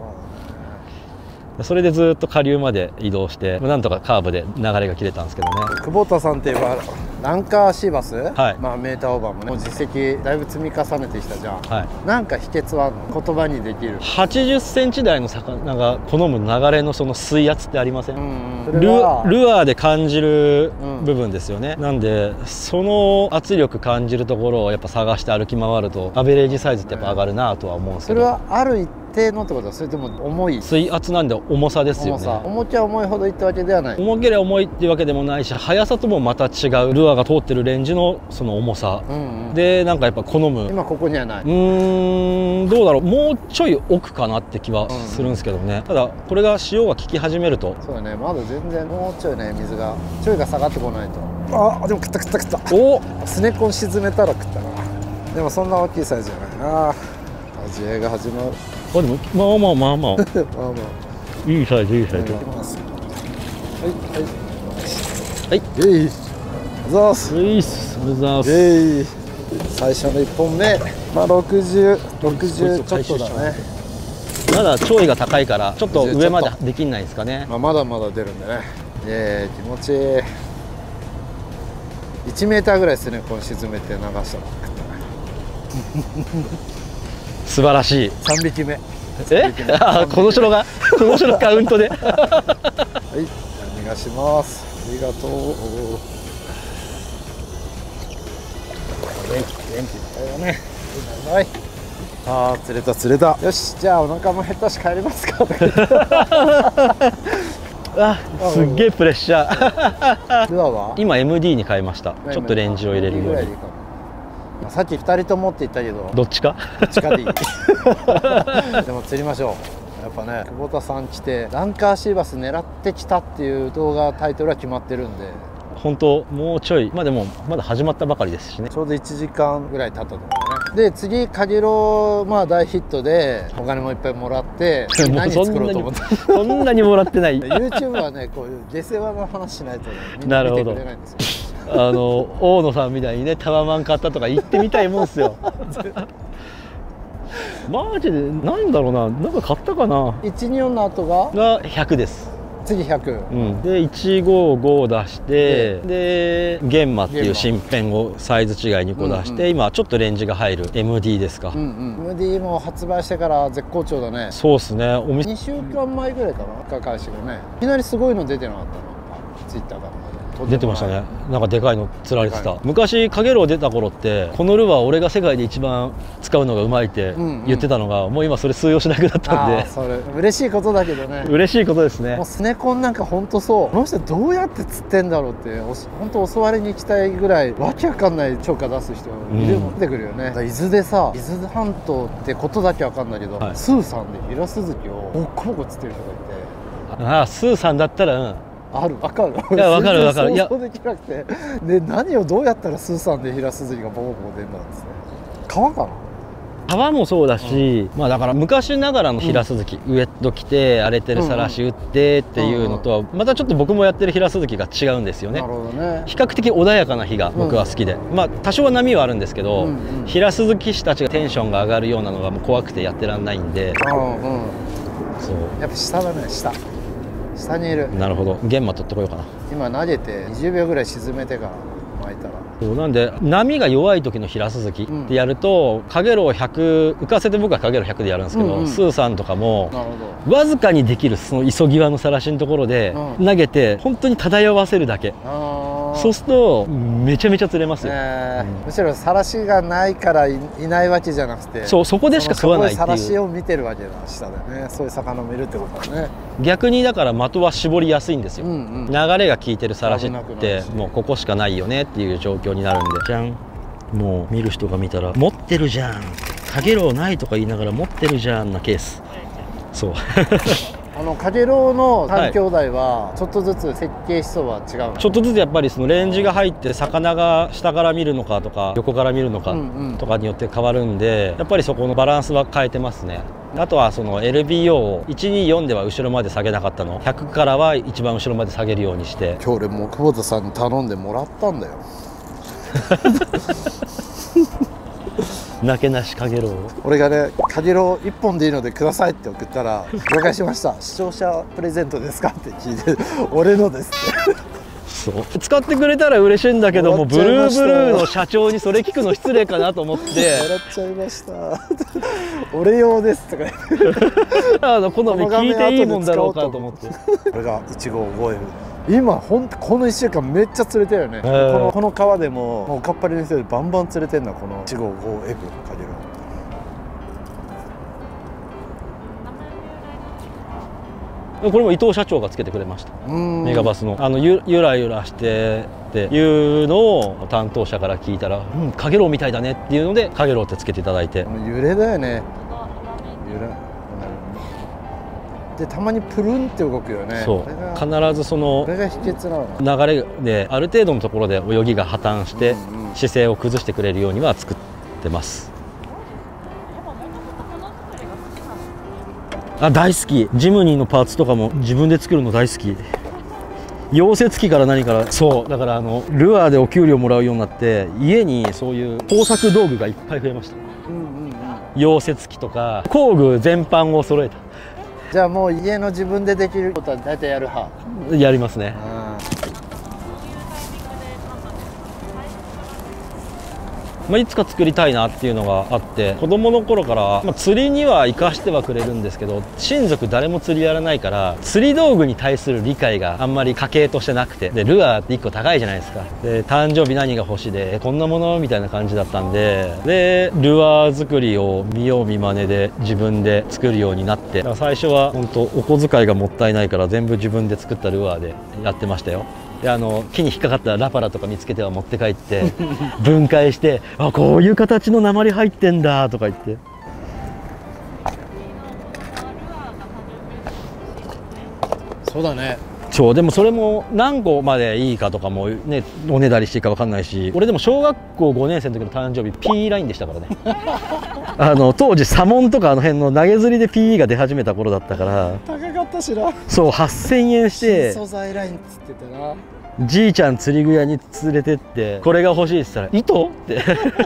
それでずっと下流まで移動してなんとかカーブで流れが切れたんですけどね。 久保田さんっていえばランカーシーバス、 はい、 まあメーターオーバーもね、もう実績だいぶ積み重ねてきたじゃん、 はい、 なんか秘訣は言葉にできる。 80センチ台の魚が好む流れのその水圧ってありません？ルアーで感じる部分ですよね。なんでその圧力感じるところをやっぱ探して歩き回るとアベレージサイズってやっぱ上がるなとは思うんですけど、 それはある一定のってことは、それとも重い水圧なんで重さですよね。 重きゃ重いほどいってわけではない。 重ければ重いっていうわけでもないし、速さともまた違うルアーが通ってるレンジのその重さ、でなんかやっぱ好む。 今ここにはない。 どうだろう、もうちょい奥かなって気はするんですけどね。ただこれが潮が効き始めると、 そうだね、まだ全然もうちょいね、水がちょいが下がってこないと。でも食ったおスネコン沈めたら食ったな。でもそんな大きいサイズじゃない。味合いが始まる。 でもまあまあいいサイズいいサイズ。はいザース最初の1本目、まあ60ちょっとだね。 まだ潮位が高いからちょっと上までできないですかね。 まだまだ出るんでね。気持ちいい。1メーターぐらいですね、この沈めて流したら素晴らしい。 3匹目。 この城がこの城カウントではい、 お願いします。ありがとう。元気だよね。バイバイ。あー、釣れた釣れた。よし、じゃあお腹も減ったし帰りますか。 あ、すっげえプレッシャー。 ルアーは今 MD に変えました。ちょっとレンジを入れるように。 さっき2人ともって言ったけど、 どっちかどっちかでいい。でも釣りましょう。やっぱね、久保田さん来てランカーシーバス狙ってきたっていう動画タイトルは決まってるんで、 本当もうちょい、まあでもまだ始まったばかりですしね。 ちょうど1時間ぐらい経ったと思うね。で次カゲロウ、まあ大ヒットでお金もいっぱいもらって何作ろうと思って。 そんなにもらってない。 YouTube はね、こういう下世話の話しないとね、みんな見てくれないんですよ。 大野さんみたいにね、タワマン買ったとか言ってみたいもんですよ。マジでなんだろうな、なんか買ったかな。 124の後が 100です。 次100、 で155出して、で玄馬っていう新編をサイズ違い2個出して、今ちょっとレンジが入る MD ですか。 MD も発売してから絶好調だね。 そうですね。 2週間前ぐらいかな、開始がね、いきなりすごいの出てなかったの、ツイッターから。 出てましたね。なんかでかいの釣られてた。昔カゲロウ出た頃ってこのルアー俺が世界で一番使うのがうまいって言ってたのが、もう今それ通用しなくなったんで。 それ嬉しいことだけどね。 嬉しいことですね。 もうスネコンなんか本当そう、この人どうやって釣ってんだろうって本当教わりに行きたいぐらいわけわかんない釣果出す人いる、出てくるよね。伊豆でさ、伊豆半島ってことだけわかんないけど、スーさんでヒラスズキをボッコボコ釣ってる人がいて。 ああ、スーさんだったらある、分かる。 いや、分かる分かる。 想像できなくて、で何をどうやったらスーさんでヒラスズキがボコボコ出るんだんですね。川かな。 川もそうだし、まあだから昔ながらのヒラスズキ、ウエット着て荒れてるさらし打ってっていうのとはまたちょっと僕もやってるヒラスズキが違うんですよね。なるほどね。比較的穏やかな日が僕は好きで、まあ多少は波はあるんですけど、ヒラスズキ師たちがテンションが上がるようなのがもう怖くてやってらんないんで。 そうやっぱ下だね、下にいる。 なるほど。玄馬取ってこようかな。 今投げて20秒ぐらい沈めてから巻いたら。 そうなんで、波が弱い時のヒラスズキってやると、カゲロウ100浮かせて、僕はカゲロウ100でやるんですけど、スーさんとかもわずかにできるその急ぎ輪のさらしのところで投げて本当に漂わせるだけ。そうするとめちゃめちゃ釣れますよ。 むしろさらしがないからいないわけじゃなくて、 そこでしか食わないっていう、 さらしを見てるわけだ、下でね。そういう魚もいるってことだね。 逆にだから的は絞りやすいんですよ。流れが効いてるさらしってもうここしかないよねっていう状況になるんで、じゃん。もう見る人が見たら持ってるじゃん、カゲロウないとか言いながら持ってるじゃんなケース。そうカゲロウの3兄弟はちょっとずつ設計思想は違うの？ ちょっとずつやっぱりそのレンジが入って魚が下から見るのかとか横から見るのかとかによって変わるんで、やっぱりそこのバランスは変えてますね。あとはその LBO を124では後ろまで下げなかったのを100からは一番後ろまで下げるようにして。 今日俺もう久保田さんに頼んでもらったんだよ。 なけなしカゲロウ、 俺がね、カゲロウ1本でいいのでくださいって送ったら「了解しました、視聴者プレゼントですか?」って聞いて「俺のです」って。 そう使ってくれたら嬉しいんだけども、ブルーブルーの社長にそれ聞くの失礼かなと思って笑っちゃいました俺用ですとか好み聞いていいもんだろうかと思って。 これが155F。今本当この1週間めっちゃ釣れてるよね。この川でもおかっぱりの人でバンバン釣れてるのはこの 155F のカゲロウ。これも伊藤社長がつけてくれました。メガバスのゆらゆらしてっていうのを担当者から聞いたら「カゲロウみたいだね」っていうのでカゲロウってつけていただいて。 揺れだよね。揺れでたまにプルンって動くよね。 そう必ずそのこれが秘訣なの。 流れである程度のところで泳ぎが破綻して姿勢を崩してくれるようには作ってます。大好き。ジムニーのパーツとかも自分で作るの大好き。溶接機から何から。そうだからルアーでお給料もらうようになって家にそういう工作道具がいっぱい増えました。 溶接機とか工具全般を揃えた。 じゃあもう家の自分でできることは大体やる派？ やりますね。いつか作りたいなっていうのがあって、子供の頃から、釣りには生かしてはくれるんですけど、親族誰も釣りやらないから釣り道具に対する理解があんまり家系としてなくて、でルアーって1個高いじゃないですか。で誕生日何が欲しいでこんなものみたいな感じだったんで、ルアー作りを見よう見まねで自分で作るようになって、だから最初は本当お小遣いがもったいないから全部自分で作ったルアーでやってましたよ。で木に引っかかったラパラとか見つけては持って帰って分解して「あ、こういう形の鉛入ってんだ」とか言って。 そうだね。 でもそれも何個までいいかとかもね、おねだりしていいか分かんないし、俺でも小学校5年生の時の誕生日 P ラインでしたからね当時左門とか辺の投げ釣りで PE が出始めた頃だったから。 高かったしな。そう、 8000円して素材ラインっつってたな。 じいちゃん釣り具屋に連れてってこれが欲しいって言ったら「糸?」って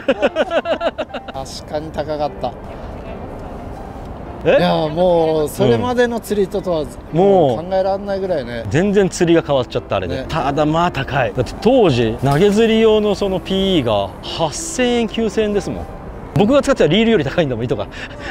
確かに高かった。いやもうそれまでの釣り糸とはもう考えられないぐらいね。 全然釣りが変わっちゃったあれで、ただまあ高い。だって当時投げ釣り用のその PE が8000円9000円ですもん。僕が使ってたリールより高いんだもん、糸が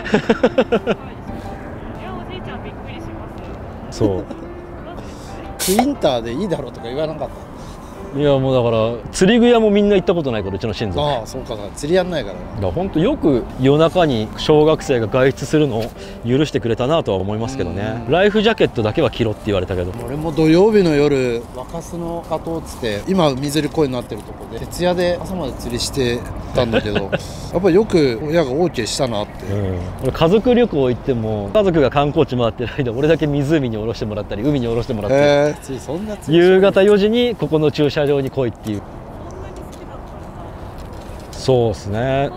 そうクインターでいいだろうとか言わなかった？ いやもうだから釣り具屋もみんな行ったことないから、うちの親族。 ああそうか、釣りやんないからな。 だから本当よく夜中に小学生が外出するのを許してくれたなとは思いますけどね。ライフジャケットだけは着ろって言われたけど、 俺も土曜日の夜若洲の加藤っつって今海釣り公園になってるとこで徹夜で朝まで釣りしてたんだけどやっぱりよく親が OK したなって、 俺家族旅行行っても家族が観光地回ってる間俺だけ湖に降ろしてもらったり海に降ろしてもらって、 そんな釣り夕方4時にここの駐車場に来いっていう。そうですね。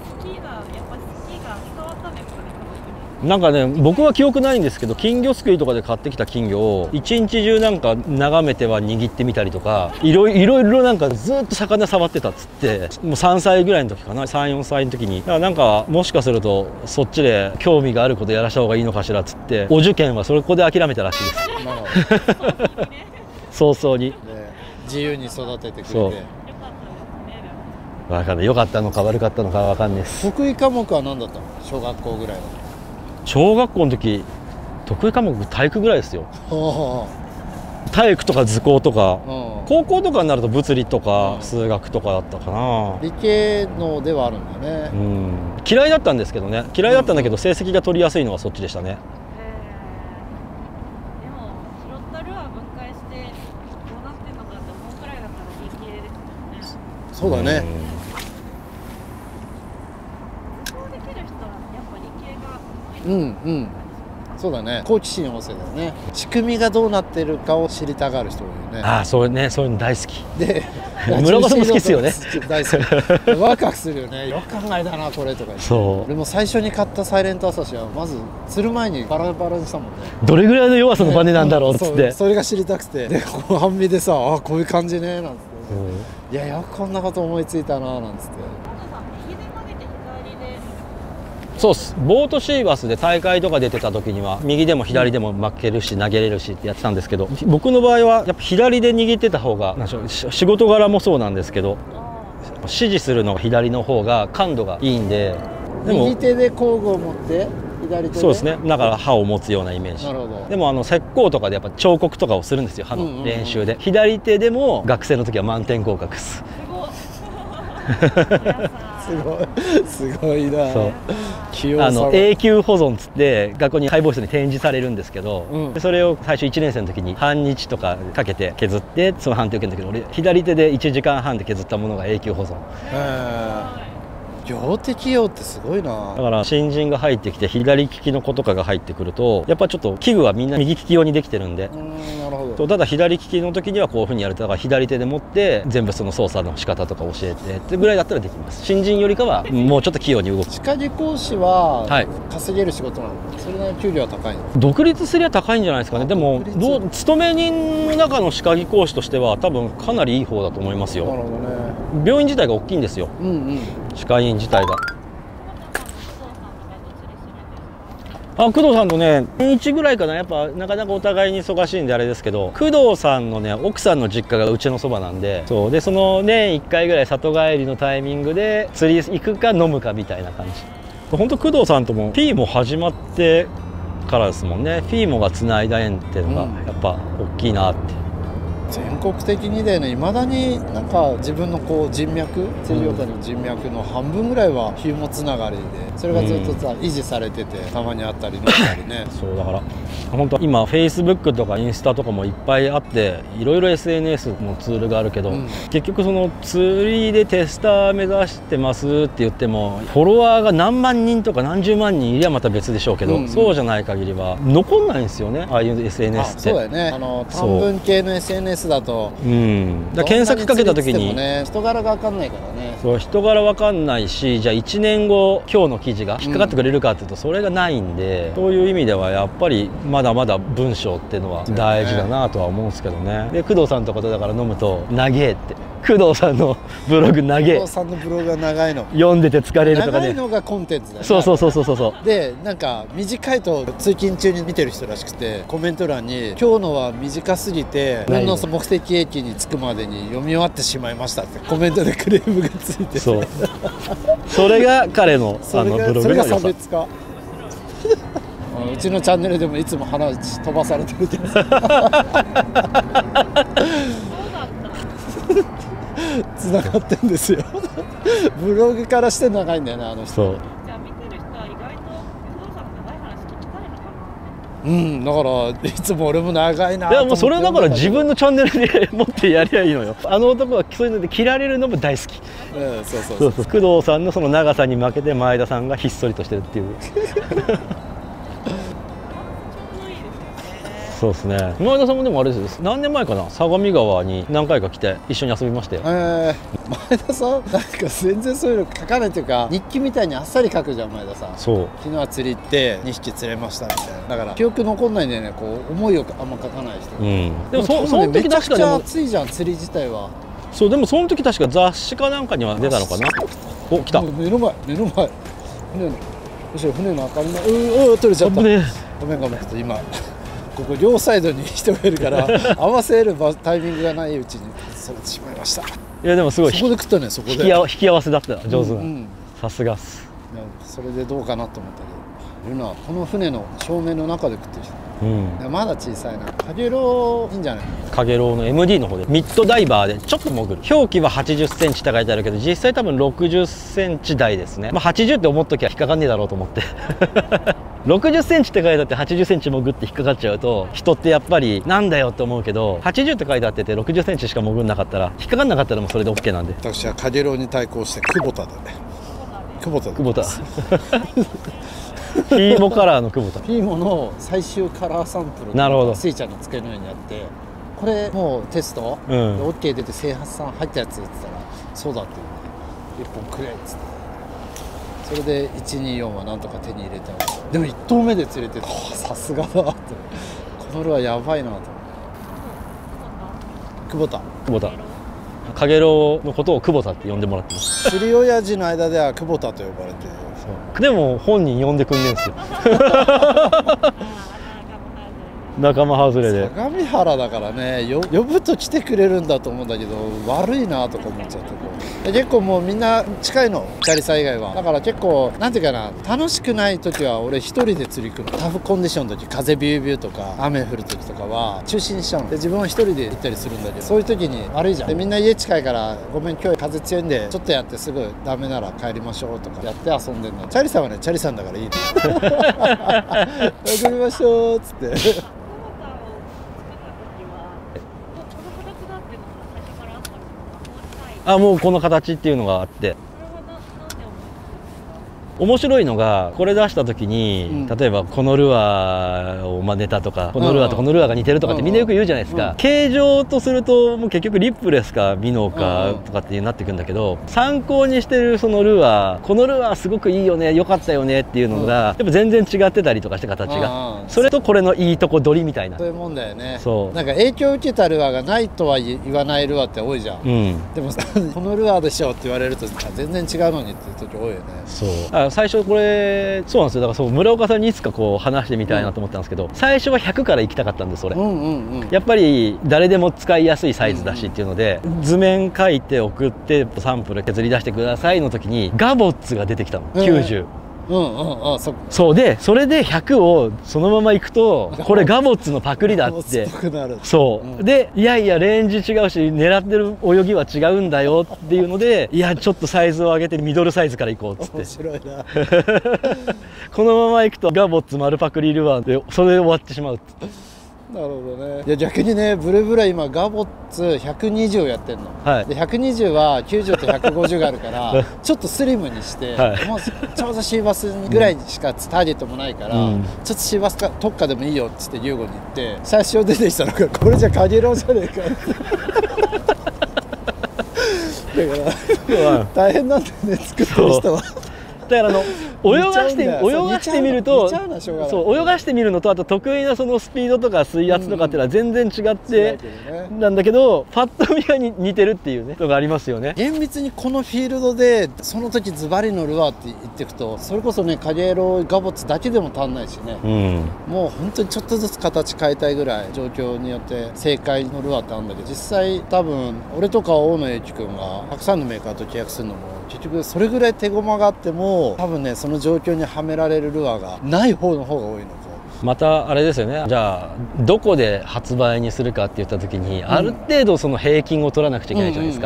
なんかね、僕は記憶ないんですけど、金魚すくいとかで買ってきた金魚を一日中なんか眺めては握ってみたりとか、いろいろなんかずっと魚触ってたっつって、もう3歳ぐらいの時かな、3、4歳の時に、だからなんかもしかするとそっちで興味があることやらした方がいいのかしらっつって、お受験はそこで諦めたらしいです早々に、 自由に育ててくれて。 分かんない、良かったのか悪かったのか分かんないです。 得意科目は何だったの？小学校ぐらいの。 小学校の時得意科目体育ぐらいですよ。体育とか図工とか、高校とかになると物理とか数学とかだったかな。 理系のではあるんだね。 嫌いだったんですけどね、嫌いだったんだけど成績が取りやすいのはそっちでしたね。でも拾ったルアー分解してどうなってんのかって思うくらいだったら理系ですよね。 そうだね。そうだね。好奇心旺盛だよね。仕組みがどうなってるかを知りたがる人多いよね。 ああ、そうね、そういうの大好きで、 村上さんも好きですよね。 大好き。ワクワクするよね。よく考えたなこれとか。そう。俺も最初に買ったサイレントアサシはまず釣る前にバラバラにしたもんね。 どれぐらいの弱さのバネなんだろうっつって。 それが知りたくて、でこの半身でさ、あこういう感じねなんつって。いやよくこんなこと思いついたななんつって。 そうっす。ボートシーバスで大会とか出てた時には右でも左でも負けるし投げれるしってやってたんですけど、僕の場合はやっぱ左で握ってた方が仕事柄もそうなんですけど、指示するのが左の方が感度がいいんで。 でも右手で工具を持って左手で。 そうですね。だから刃を持つようなイメージ。なるほど。でも石膏とかでやっぱ彫刻とかをするんですよ、刃の練習で。左手でも学生の時は満点合格です。 すごいな。 永久保存つって学校に解剖室に展示されるんですけど、それを最初1年生の時に半日とかかけて削ってその判定を受けるんだけど、俺左手で1時間半で削ったものが永久保存。 両手器用ってすごいな。 だから新人が入ってきて左利きの子とかが入ってくるとやっぱちょっと器具はみんな右利き用にできてるんで、 なるほど。 ただ左利きの時にはこういうふうにやると、だから左手で持って全部その操作の仕方とか教えてってぐらいだったらできます。新人よりかはもうちょっと器用に動く。 歯科技講師は稼げる仕事なの？それなりに給料は高いの？ 独立すりゃ高いんじゃないですかね。でも勤め人の中の歯科技講師としては多分かなりいい方だと思いますよ。なるほどね。病院自体が大きいんですよ、歯科医院自体が。 工藤さんとね年1ぐらいかな。やっぱなかなかお互いに忙しいんであれですけど、工藤さんのね奥さんの実家がうちのそばなんで、そうでその年1回ぐらい里帰りのタイミングで釣り行くか飲むかみたいな感じ。本当工藤さんともフィーモ始まってからですもんね。フィーモがつないだ縁っていうのがやっぱ大きいなって。 全国的にだよね。いまだになんか自分のこう人脈、釣り業界の人脈の半分ぐらいはフィーモつながりで、それがずっとさ維持されてて、たまにあったり飲んだりね。 そうだから本当今フェイスブックとかインスタとかもいっぱいあって、いろいろ SNS のツールがあるけど、結局その釣りでテスター目指してますって言ってもフォロワーが何万人とか何十万人いりゃまた別でしょうけど、そうじゃない限りは残んないんですよね、ああいう SNS って。 そうだよね。短文系の SNSだと、 だ検索かけた時に、 人柄が分かんないからね。 そう人柄分かんないし、じゃあ1年後今日の記事が引っかかってくれるかっていうとそれがないんで、そういう意味ではやっぱりまだまだ文章っていうのは大事だなとは思うんですけどね。で工藤さんとかとだから飲むと長えって、工藤さんのブログ長え、 工藤さんのブログが長いの読んでて疲れるとかね。 長いのがコンテンツだよね。 そうでなんか短いと通勤中に見てる人らしくて、コメント欄に「今日のは短すぎて自分の目的駅に着くまでに読み終わってしまいました」ってコメントでクレームがついてて、 それが彼のブログの良さ。 それが差別化うちのチャンネルでもいつも話飛ばされてるけどつながってんですよブログからして長いんだよね、あの人。 そうじゃあ見てる人は意外と工藤さんの長い話聞きたいのかな。 だからいつも俺も長いなと思って。 いやもうそれはだから自分のチャンネルで持ってやりゃいいのよ。あの男はそういうので切られるのも大好き。そう工藤さんのその長さに負けて前田さんがひっそりとしてるっていうそうですね。前田さんもでもあれです、何年前かな、相模川に何回か来て一緒に遊びましたよ。 前田さんなんか全然そういうの書かないというか、日記みたいにあっさり書くじゃん前田さん。 そう昨日は釣り行って2匹釣れましたみたいな。だから記憶残んないんだよね、こう思いをあんま書かない人。でもその時確かに暑いじゃん釣り自体は。 そうでもその時確か雑誌かなんかには出たのかな。お来た。 目の前船の後ろ船の明かりの取れちゃった。ごめん今ここ両サイドに人がいるから合わせるタイミングがないうちにそれてしまいました。いやでもすごいそこで食ったね。そこで引き合わせだった上手な、さすがっす。 それでどうかなと思ったけど、ルナこの船の正面の中で食ってる人、まだ小さいな。カゲロウいいんじゃない。 カゲロウの MD の方でミッドダイバーでちょっと潜る。表記は80センチって書いてあるけど実際多分60センチ台ですね。80って思っときゃ引っかかんねえだろうと思って60センチって書いてあって80センチ潜って引っかかっちゃうと人ってやっぱりなんだよって思うけど、80って書いてあってて60センチしか潜んなかったら引っかかんなかったらもうそれで OK なんで。 私はカゲロウに対抗して久保田だね。久保田フィーモカラーの久保田。 フィーモの最終カラーサンプルがスイちゃんの机の上にあって、これもうテスト、OK 出て整髪さん入ったやつって言ったらそうだって言う1本くれっつって、それで124はなんとか手に入れた。でも1投目で釣れてた。さすがだって、このルアーやばいなと思って。久保田カゲロウのことを久保田って呼んでもらってます。釣り親父の間では久保田と呼ばれて、 でも本人呼んでくんねんですよ仲間外れで。 相模原だからね、呼ぶと来てくれるんだと思うんだけど悪いなとか思っちゃって、結構もうみんな近いの、チャリさん以外は。だから結構なんていうかな、楽しくない時は俺一人で釣り行くの。タフコンディションの時、風ビュービューとか雨降る時とかは中止にしちゃうので、自分は一人で行ったりするんだけど、そういう時に悪いじゃん。でみんな家近いからごめん今日風強いんでちょっとやってすぐダメなら帰りましょうとかやって遊んでんの。チャリさんはねチャリさんだからいいの送りましょうっつってもうこの形っていうのがあって、面白いのがこれ出した時に、例えばこのルアーを真似たとか、このルアーとこのルアーが似てるとかってみんなよく言うじゃないですか。形状とするともう結局リップレスかミノかとかってなってくんだけど、参考にしてるそのルアー、このルアーすごくいいよね、良かったよねっていうのがやっぱ全然違ってたりとかして、形がそれとこれのいいとこ取りみたいな、 そういうもんだよね。 そうなんか影響を受けたルアーがないとは言わないルアーって多いじゃん、でもこのルアーでしょって言われると全然違うのにっていう時多いよね。 そうから最初これそうなんですよ。だからそう村岡さんにいつかこう話してみたいなと思ったんですけど、最初は100から行きたかったんです。それやっぱり誰でも使いやすいサイズだしっていうので、図面書いて送ってサンプル削り出してくださいの時にガボッツが出てきたの、90。そうで、それで100をそのままいくとこれガボッツのパクリだって。そうで、いやいやレンジ違うし狙ってる泳ぎは違うんだよっていうので、いやちょっとサイズを上げてミドルサイズからいこうっつって。面白いなこのままいくとガボッツ丸パクリルアーでそれで終わってしまうって。 なるほどね。いや逆にね、ブルブラ今ガボッツ120をやってんの、はい、で120は90と150があるからちょっとスリムにして、はい、もうちょうどシーバスぐらいしかターゲットもないから、ちょっとシーバス特化でもいいよっつってユーゴに言って、最初出てきたのがこれじゃカゲロウじゃねえかってだから大変なんだよね、作ってる人は。 だから泳がしてみると、そう泳がしてみるのと、あと得意なそのスピードとか水圧とかっていうのは全然違ってなんだけど、パッと見が似てるっていうねのがありますよね。厳密にこのフィールドでその時ズバリのルアーって言っていくと、それこそねカゲロウガボッツだけでも足んないしね、もう本当にちょっとずつ形変えたいぐらい状況によって正解のルアーってあるんだけど、実際多分俺とか大野由紀君がたくさんのメーカーと契約するのも結局それぐらい手駒があっても、多分ねその状況にはめられるルアーがない方の方が多いの。 またあれですよね。じゃあどこで発売にするかって言った時に、ある程度その平均を取らなくちゃいけないじゃないですか。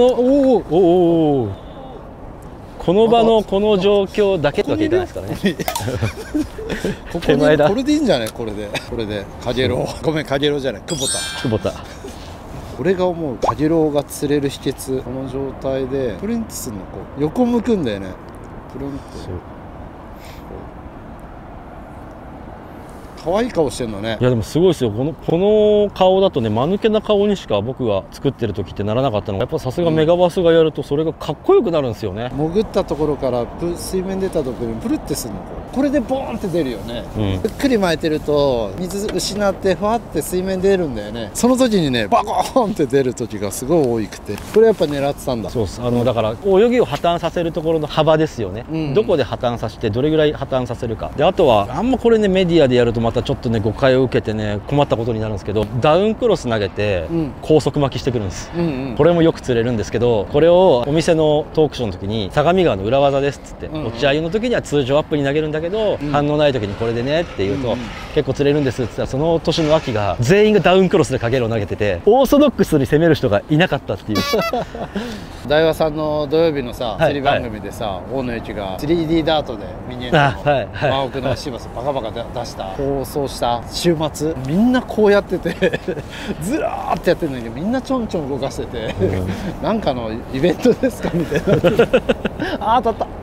この場のこの状況だけってわけいかないですからね。 手前だ。これでいいんじゃない？これでカゲロウ、ごめんカゲロウじゃない、久保田。俺が思うカゲロウが釣れる秘訣、この状態でプリントするのこう横向くんだよね。プルンって可愛い顔してんだね。いやでもすごいですよ。この顔だとね、間抜けな顔にしか僕が作ってる時ってならなかったのが、やっぱさすがメガバスがやるとそれがかっこよくなるんですよね。 潜ったところから水面出たところにプルってするの、これでボーンって出るよね。ゆっくり巻いてると水失ってふわって水面出るんだよね。その時にねバコーンって出る時がすごい多くて、これやっぱ狙ってたんだ。 そうです。だから泳ぎを破綻させるところの幅ですよね。どこで破綻させてどれぐらい破綻させるかで、あとはあんまこれねメディアでやるとまたちょっとね誤解を受けてね困ったことになるんですけど、ダウンクロス投げて高速巻きしてくるんです。これもよく釣れるんですけど、これをお店のトークショーの時に相模川の裏技ですっつって、落ち合いの時には通常アップに投げるんだけど、反応ない時にこれでねって言うと、結構釣れるんですって言ったら、その年の秋が全員がダウンクロスでカゲロウ投げてて、オーソドックスに攻める人がいなかったっていう。 大和さんの土曜日のさ釣り番組でさ、大野由紀が 3D ダートでミニエンの真奥のシーバスバカバカ出した放送した週末、みんなこうやっててずらーってやってるんだけど、みんなちょんちょん動かしてて、なんかのイベントですかみたいな。あー当たった。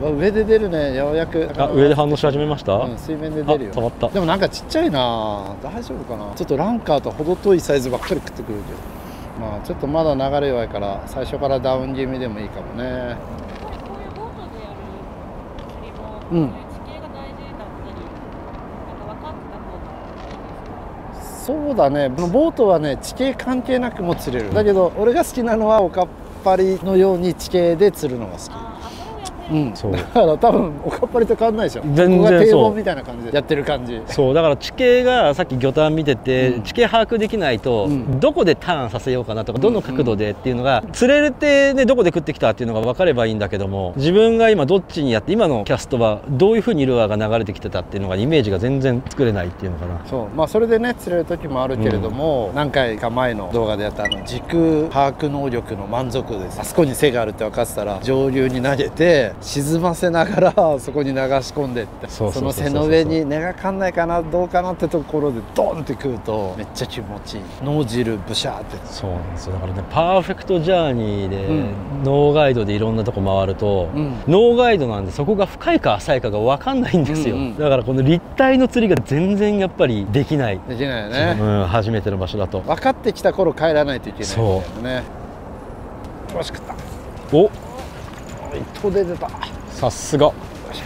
上で出るね、ようやく。 上で反応し始めました。 水面で出るよ。 触った。 でもなんかちっちゃいな、大丈夫かな。ちょっとランカーと程遠いサイズばっかり食ってくるけど、まあちょっとまだ流れ弱いから最初からダウン気味でもいいかもね。 こういうボートでやる釣りも、地形が大事だったり、なんか分かってた方がいいですか？ そうだね、ボートはね地形関係なくも釣れる。だけど俺が好きなのはおかっぱりのように地形で釣るのが好き。そうだから多分おかっぱりと変わんないでしょ。全然ここが堤防みたいな感じでやってる感じ。 そうだから地形がさっき魚探見てて、地形把握できないと、どこでターンさせようかなとか、どの角度でっていうのが、釣れるってねどこで食ってきたっていうのが分かればいいんだけども、自分が今どっちにやって、今のキャストはどういうふうにルアーが流れてきてたっていうのがイメージが全然作れないっていうのかな。 そうまあそれでね釣れる時もあるけれども、何回か前の動画でやった時空把握能力の満足です。あそこに背があるって分かってたら上流に投げて沈ませながらそこに流し込んでって、その背の上に根がかんないかなどうかなってところでドンって食うとめっちゃ気持ちいい。脳汁ブシャーって。 そうなんですよ。だからねパーフェクトジャーニーで、ノーガイドでいろんなとこ回ると、ノーガイドなんでそこが深いか浅いかが分かんないんですよ。だからこの立体の釣りが全然やっぱりできない。 できないよね。 初めての場所だと。 分かってきた頃帰らないといけないんだよね。よし食った。 お、 一頭で出た。 さすが。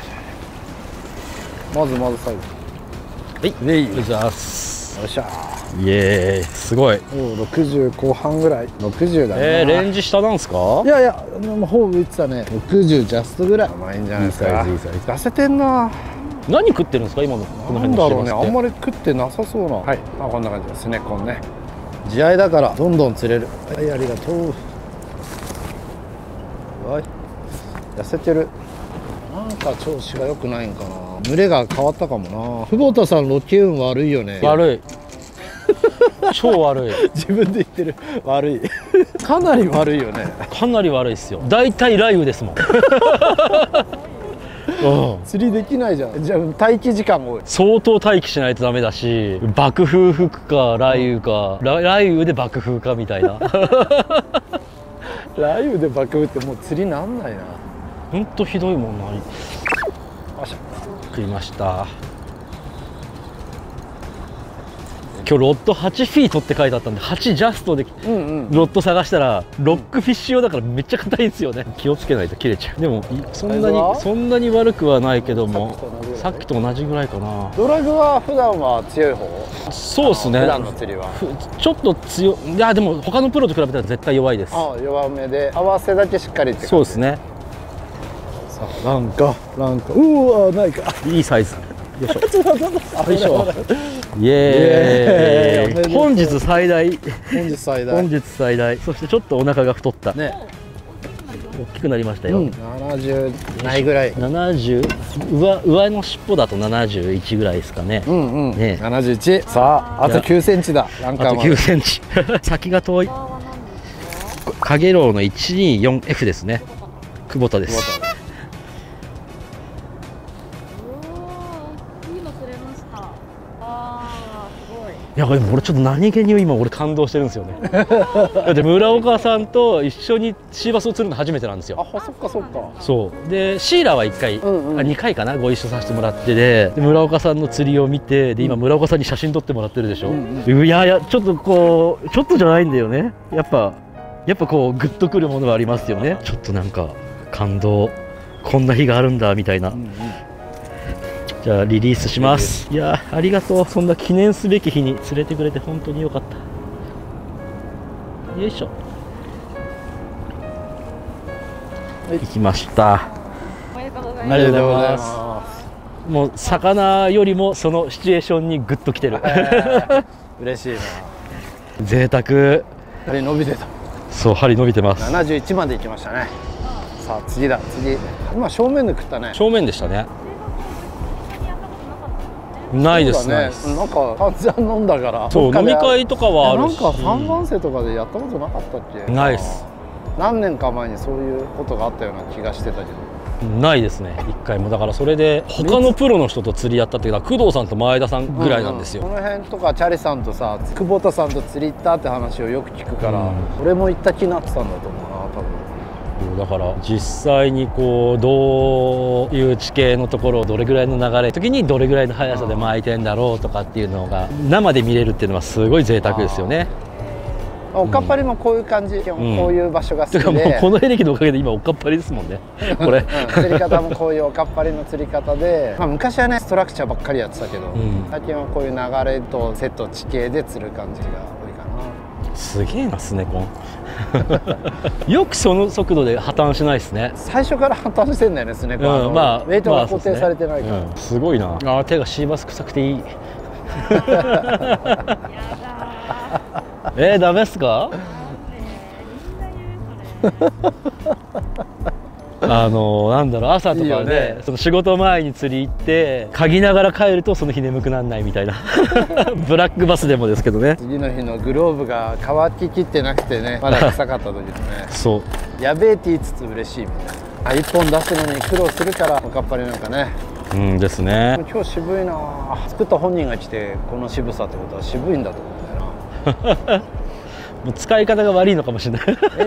まず最後。 はい、よいしょ。よっしゃ。 イエーイ、すごい。 もう60後半ぐらい、60だね。 レンジ下なんですか？ いやいや、ほぼ言ってたね。60ジャストぐらい。まあいいんじゃないですか。いいサイズ、いいサイズ。痩せてんな。 何食ってるんですか今のこの辺の。 なんだろうね、あんまり食ってなさそうな。はい、まあこんな感じですね。こんね。地合いだからどんどん釣れる。はい、ありがとう。はい、痩せてる。なんか調子が良くないんかな。群れが変わったかもな。久保田さんロケ運悪いよね。 悪い。超悪い。 自分で言ってる。悪い。かなり悪いよね。 かなり悪いですよ。大体雷雨ですもん。 釣りできないじゃん。じゃあ待機時間多い。 相当待機しないとダメだし、爆風吹くか雷雨か、雷雨で爆風かみたいな。 雷雨で爆風ってもう釣りなんないな。 ほんとひどいもんな。よっしゃ、 食いました。今日ロッド8フィートって書いてあったんで、8ジャストでロッド探したらロックフィッシュ用だからめっちゃ硬いんですよね。気をつけないと切れちゃう。でもそんなに悪くはないけども、さっきと同じぐらいかな。 ドラグは普段は強い方？ そうですね。 普段の釣りはちょっと強い。いやでも他のプロと比べたら絶対弱いです。 弱めで合わせだけしっかりって感じ。 そうですね。 さあランカうわないか。 いいサイズ。よいしょ。よいしょ。イエーイ。本日最大。 本日最大。そしてちょっとお腹が太ったね。大きくなりましたよ。 70ないぐらい。 70、上の尻尾だと71ぐらいですかね。 ね、71。さああと9センチだ。ランカーまで。 あと9センチ。先が遠い。カゲロウの 124F ですね。久保田です。いやでも俺ちょっと何気に今俺感動してるんですよね。だって村岡さんと一緒にシーバスを釣るの初めてなんですよ。 あ、そっかそっか。 そうでシーラは1回、2回かなご一緒させてもらってで村岡さんの釣りを見てで今村岡さんに写真撮ってもらってるでしょ。いやちょっとこうちょっとじゃないんだよね。やっぱこうグッとくるものはありますよね。ちょっとなんか感動。こんな日があるんだみたいな。じゃあリリースします。いやありがとう。そんな記念すべき日に連れてくれて本当によかった。よいしょ。行きました。 ありがとうございます。 ありがとうございます。もう魚よりもそのシチュエーションにグッときてる。 嬉しいな。 贅沢。 針伸びてた。 そう、針伸びてます。 71まで行きましたね。さあ次だ。次今正面で食ったね。 正面でしたね。ないですね。 なんか完全飲んだから。 そう、飲み会とかはあるし。 なんか三番瀬とかでやったことなかったっけ？ ないです。 何年か前にそういうことがあったような気がしてたけど。 ないですね。一回も。だからそれで他のプロの人と釣りやったっていうのは工藤さんと前田さんぐらいなんですよ。 この辺とかチャリさんとさ、久保田さんと釣り行ったって話をよく聞くから、俺も行った気になってたんだと思うな、多分。 だから実際にこうどういう地形のところをどれぐらいの流れの時にどれぐらいの速さで巻いてんだろうとかっていうのが生で見れるっていうのはすごい贅沢ですよね。 おかっぱりもこういう感じ、こういう場所が好きで、 もうこのエレキのおかげで今おかっぱりですもんね。これ釣り方もこういうおかっぱりの釣り方で、まあ、昔はねストラクチャーばっかりやってたけど、最近はこういう流れとセット地形で釣る感じが多いかな。 すげえなスネコン。よくその速度で破綻しないですね。 最初から破綻してんだよねスネコン。まあウェイトが固定されてないから、 すごいな。あ、手がシーバス臭くていい。ダメっすか？なんだろう、朝とかでその仕事前に釣り行って嗅ぎながら帰るとその日眠くならないみたいな。ブラックバスでもですけどね。 次の日のグローブが乾ききってなくてね、まだ臭かった時ですね。 そうやべえって言いつつ嬉しいみたいな。1本出すのに苦労するからおかっぱりなんかね。 ですね。 今日渋いな。作った本人が来てこの渋さってことは渋いんだと思うんだよな。 もう使い方が悪いのかもしれない。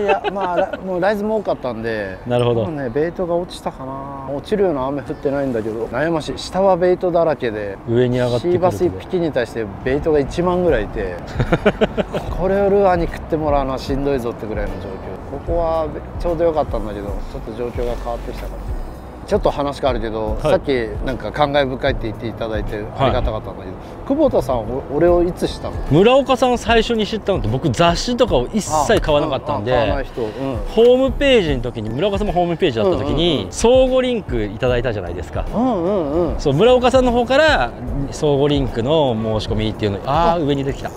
いやまあもうライズも多かったんで。 なるほど。 もうねベイトが落ちたかな。落ちるような雨降ってないんだけど悩ましい。下はベイトだらけで上に上がってくる。 シーバス1匹に対してベイトが1万ぐらいいてこれをルアーに食ってもらうのはしんどいぞってぐらいの状況。ここはちょうど良かったんだけどちょっと状況が変わってきたからちょっと話変わるけど、さっきなんか感慨深いって言っていただいてありがたかったんだけど、久保田さん俺をいつ知ったの？ 村岡さん最初に知ったのって僕雑誌とかを一切買わなかったんで、ホームページの時に村岡さんもホームページだった時に相互リンクいただいたじゃないですか。そう村岡さんの方から相互リンクの申し込みっていうの上に出てきた。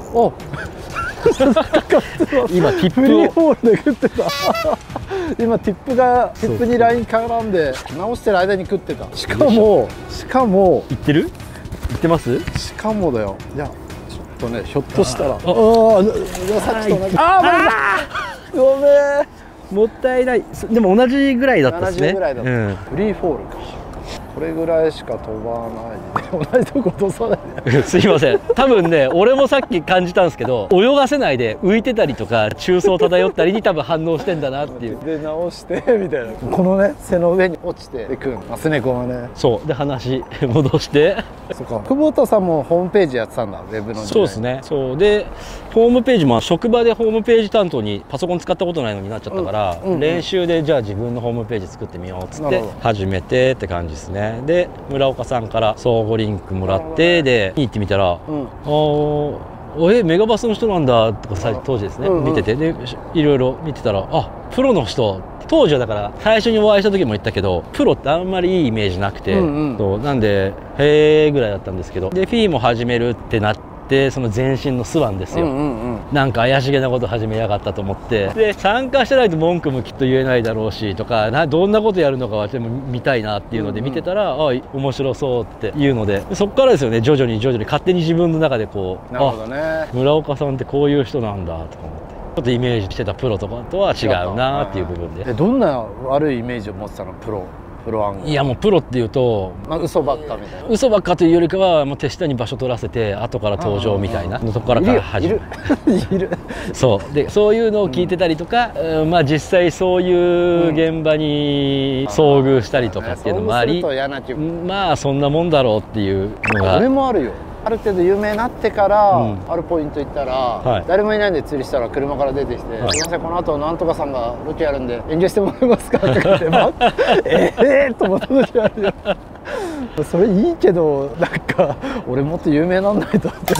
今ティップをフリーホールで食ってた今ティップにライン絡んで直してる間に食ってた。しかも言ってます？ しかもだよ。いやちょっとね、ひょっとしたらさっきと同じ。ごめん、 もったいない。でも同じぐらいだったですね。 同じぐらいだった。フリーフォールか。これぐらいしか飛ばないで同じとこ落とさないですいません。多分ね、俺もさっき感じたんですけど、泳がせないで浮いてたりとか中層漂ったりに多分反応してんだなっていう。 で直してみたいな、このね背の上に落ちていくん、スネコがね。 そうで話戻してそうか、久保田さんもホームページやってたんだ、ウェブの。 そうですね。そうでホームページも職場でホームページ担当にパソコン使ったことないのになっちゃったから、練習でじゃあ自分のホームページ作ってみようっつって始めてって感じですね。で村岡さんから相互リンクもらってで行ってみたら「メガバスの人なんだ」とか当時ですね見てて、でいろいろ見てたら「プロの人」当時はだから最初にお会いした時も言ったけどプロってあんまりいいイメージなくて、そうなんで「へー」ぐらいだったんですけど、でフィーも始めるってなって。その前身のスワンですよ。なんか怪しげなこと始めやがったと思って、で参加してないと文句もきっと言えないだろうしとか、どんなことやるのかはでも見たいなっていうので見てたら、面白そうっていうので、そこからですよね、徐々に勝手に自分の中でこう、 なるほどね、 村岡さんってこういう人なんだとか思って。ちょっとイメージしてたプロとかとは違うなっていう部分で。 どんな悪いイメージを持ってたの、プロ案いやもうプロっていうと、 嘘ばっかみたいな。 嘘ばっかというよりかはもう手下に場所取らせて後から登場みたいなのとこから始めるそうで、そういうのを聞いてたりとか、まあ実際そういう現場に遭遇したりとかっていうのもあり、まあそんなもんだろうっていうのが。 俺もあるよ。ある程度有名になってから、あるポイント行ったら、誰もいないんで釣りしたら車から出てきて「すいません、この後なんとかさんがロケやるんで遠慮してもらえますか?」とか言ってと思った時あるよ。それいいけど、なんか俺もっと有名なんないとって